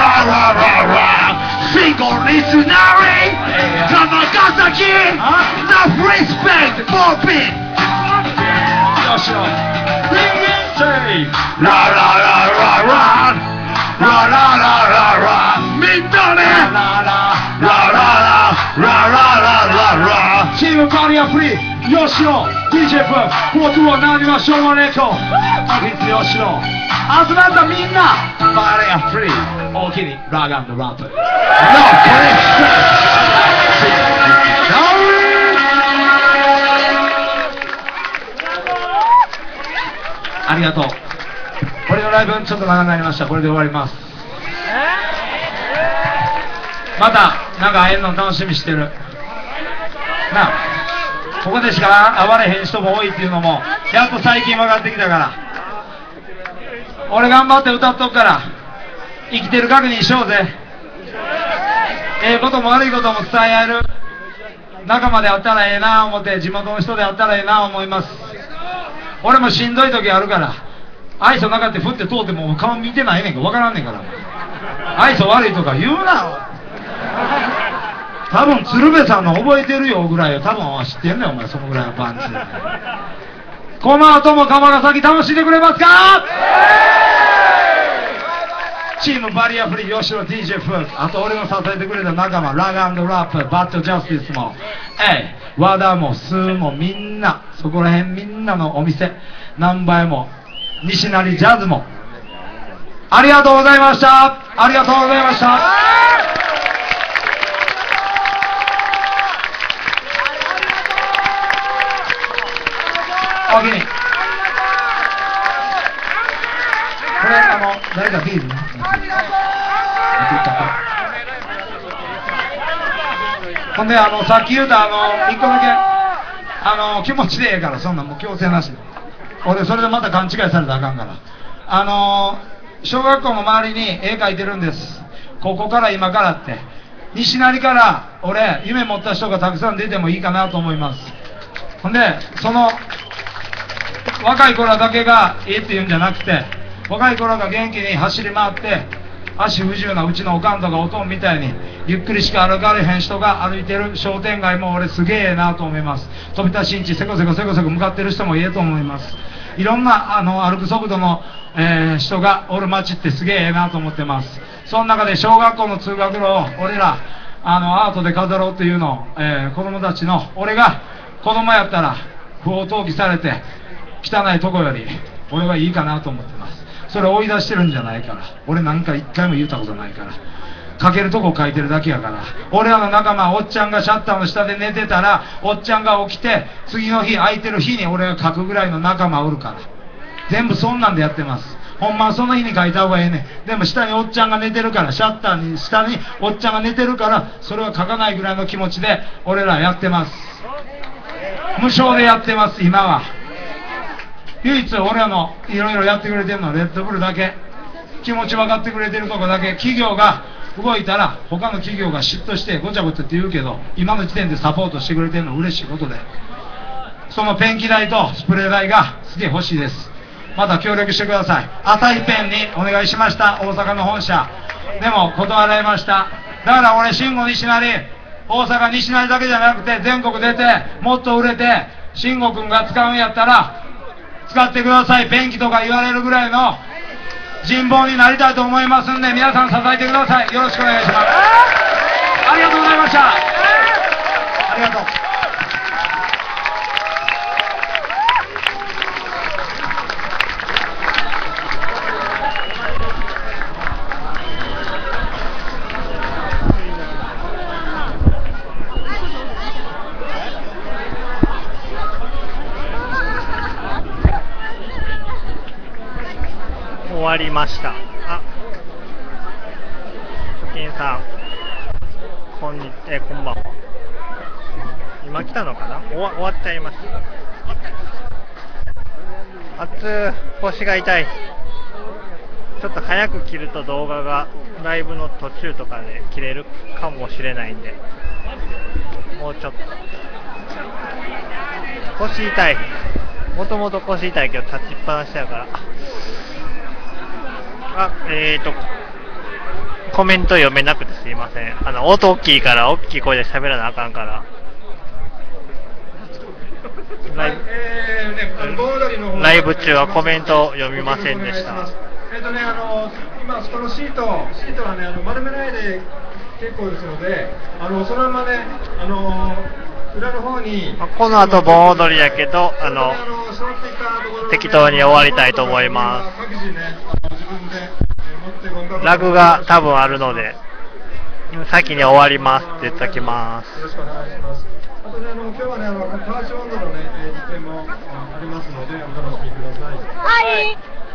らららシンゴリスナリ玉ヶ崎 The respect for me よしよララララララララララみんなねララララララララチームバリアフリー吉野 ディージェー プ僕は何は昭和レコオフィス吉野集まったみんなバリアフリー大きにラガンドラップありがとう。俺のライブちょっと長くなりました。これで終わります。またなんか会えるの楽しみにしてるなあ。ここでしか会われへん人も多いっていうのもやっと最近分かってきたから、俺頑張って歌っとくから生きてる確認しようぜ。ええことも悪いことも伝え合える仲間であったらええな思って、地元の人であったらええな思います。俺もしんどい時あるから愛想なかってふって通っても顔見てないねんか分からんねんから、愛想悪いとか言うな。多分鶴瓶さんの覚えてるよぐらいは多分知ってんねんお前、そのぐらいのパンチ。この後も釜ヶ崎楽しんでくれますか。チームバリアフリー吉野 ディージェー フーあと俺の支えてくれた仲間ラガンドラップバッドジャスティスもえい和田もスーもみんなそこら辺みんなのお店南波も西成ジャズもありがとうございました。ありがとうございました。おきにこれあの誰かビールねほんであのさっき言うたあの一個だけあの気持ちでええからそんなもう強制なしで俺それでまた勘違いされたらあかんから、あの小学校の周りに絵描いてるんです。ここから今からって西成から俺夢持った人がたくさん出てもいいかなと思います。ほんでその若い子らだけがいいって言うんじゃなくて若い子らが元気に走り回って足不自由なうちのおかんとかおとんみたいにゆっくりしか歩かれへん人が歩いてる商店街も俺すげえなと思います。飛び出しんちせこせこせこせこ向かってる人もいいと思います。いろんなあの歩く速度の、えー、人がおる街ってすげえなと思ってます。その中で小学校の通学路を俺らあのアートで飾ろうっていうのを、えー、子供たちの俺が子供やったら不法投棄されて汚いとこより俺はいいかなと思ってます。それ追い出してるんじゃないから、俺なんか一回も言ったことないから、書けるとこ書いてるだけやから。俺らの仲間おっちゃんがシャッターの下で寝てたらおっちゃんが起きて次の日空いてる日に俺が書くぐらいの仲間おるから、全部そんなんでやってます。ほんまはその日に書いた方がええねん。でも下におっちゃんが寝てるから、シャッターに下におっちゃんが寝てるからそれは書かないぐらいの気持ちで俺らやってます。無償でやってます。今は唯一俺らのいろいろやってくれてるのはレッドブルだけ。気持ち分かってくれてるとこだけ。企業が動いたら他の企業が嫉妬してごちゃごちゃって言うけど今の時点でサポートしてくれてるの嬉しいことで、 そのペンキ代とスプレー代がすげえ欲しいです。また協力してください。赤いペンにお願いしました、大阪の本社。でも断られました。だから俺、慎吾西成、大阪西成だけじゃなくて全国出て、もっと売れて、慎吾君が使うんやったら使ってください。ペンキとか言われるぐらいの人望になりたいと思いますんで、皆さん支えてください。よろしくお願いします。ありがとうございました。ありがとう。 終わりました。あ、貯金さん、こんにえこんばんは。今来たのかな。終わ終わっちゃいました。あつ腰が痛い。ちょっと早く切ると動画がライブの途中とかで切れるかもしれないんで、もうちょっと。腰痛い。もともと腰痛いけど立ちっぱなしだから。あ、えーと、コメント読めなくてすいません。あの、音大きいから、大きい声で喋らなあかんから。ライブ、 えーね、盆踊りの方ライブ中はコメント読みませんでした。 えっとね、あの、今、このシート、シートはね、あの丸めないで結構ですので、あの、そのままね、あの、裏の方に。 この後盆踊りやけど、あの、適当に終わりたいと思います。ラグが多分あるので、先に終わりますって言っておきます。 よろしくお願いします。あとね、あの今日はね、あのパーチ温度のね、実演もありますので、お楽しみください。はい。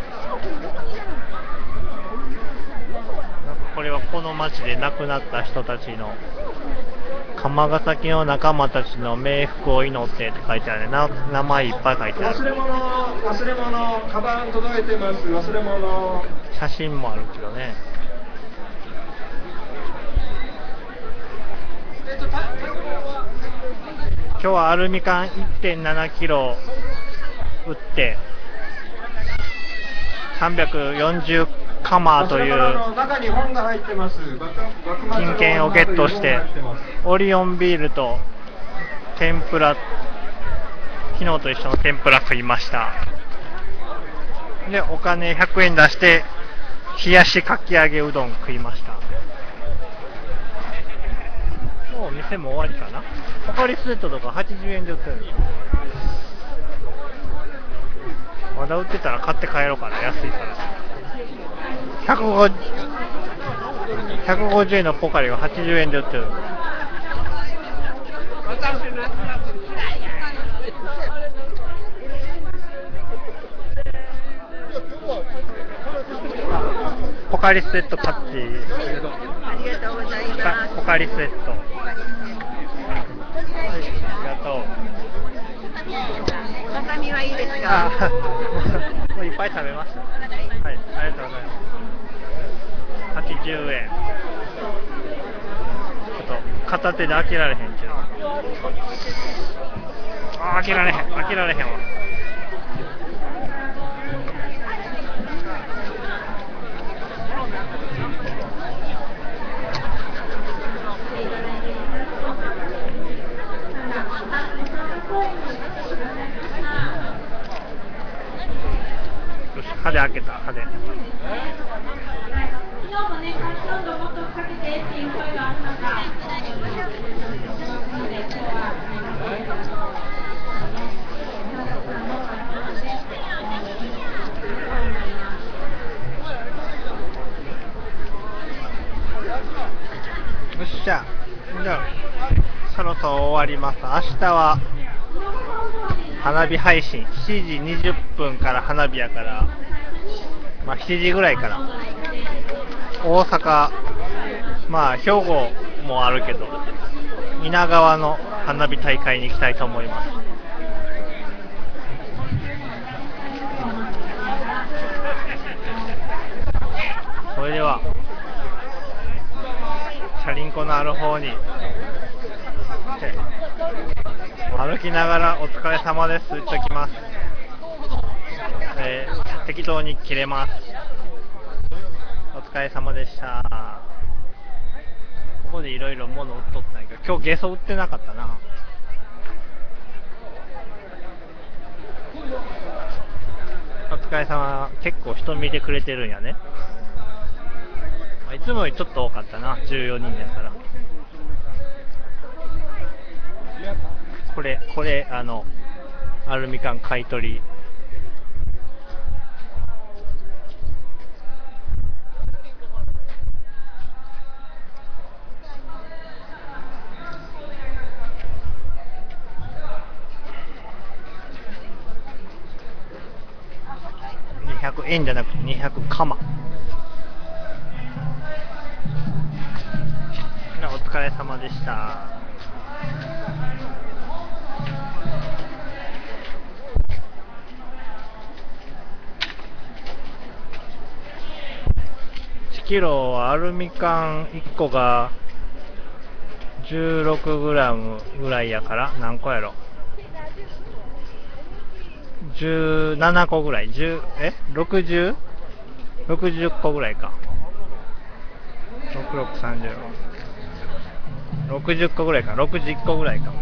これはこの町で亡くなった人たちの釜ヶ崎の仲間たちの冥福を祈ってって書いてあるね。な名前いっぱい書いてある。 忘れ物、忘れ物、カバン届いてます。忘れ物。 写真もあるけどね。今日はアルミ缶 いってんななキロ売ってさんびゃくよんじゅうカマーという金券をゲットして、オリオンビールと天ぷら、昨日と一緒の天ぷら食いました。で、お金ひゃくえん出して冷やしかき揚げうどん食いました。もう店も終わりかな。ポカリスエットとかはちじゅうえんで売ってるんですよ。まだ売ってたら買って帰ろうかな、安いから。ひゃくごじゅう、ひゃくごじゅうえんのポカリがはちじゅうえんで売ってる。ポカリスエット買っていい？ありがとうございます。ポカリスエット。はい、ありがとう。わさびはいいですか？もういっぱい食べました。はい、ありがとうございます。はちじゅうえん。ちょっと片手で開けられへんけど。あ、開けられへん、開けられへんわ。よし、歯で開けた、歯で。よっしゃ、じゃあそろそろ終わります。明日は花火配信、しちじにじゅっぷんから花火やから、まあしちじぐらいから大阪、まあ兵庫もあるけど稲川の花火大会に行きたいと思います。それではチャリンコのある方に歩歩きながらお疲れ様です言っときます。えー、適当に切れます。お疲れ様でした。ここでいろいろ物売っとったんやけど、今日ゲソ売ってなかったな。お疲れ様。結構人見てくれてるんやね。いつもよりちょっと多かったな、じゅうよにんやから。これ、これ、あの、アルミ缶買い取り。にひゃくえんじゃなくてにひゃくカマ。お疲れ様でした。いちキロアルミ缶いっこがじゅうろくグラムぐらいやから何個やろ。じゅうななこぐらい、じゅうえろくじゅう ろくじゅっこぐらいか。ろくろくさんじゅうろくじゅっこぐらいか、ろくじゅっこぐらいか。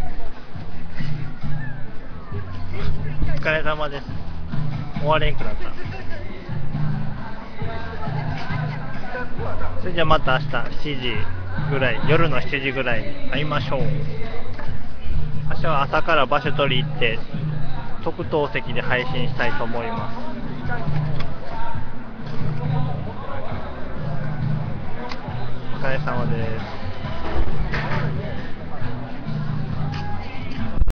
お疲れ様です。終われんくなった。それじゃあまた明日しちじぐらい、夜のしちじぐらいに会いましょう。明日は朝から場所取り行って特等席で配信したいと思います。お疲れ様です。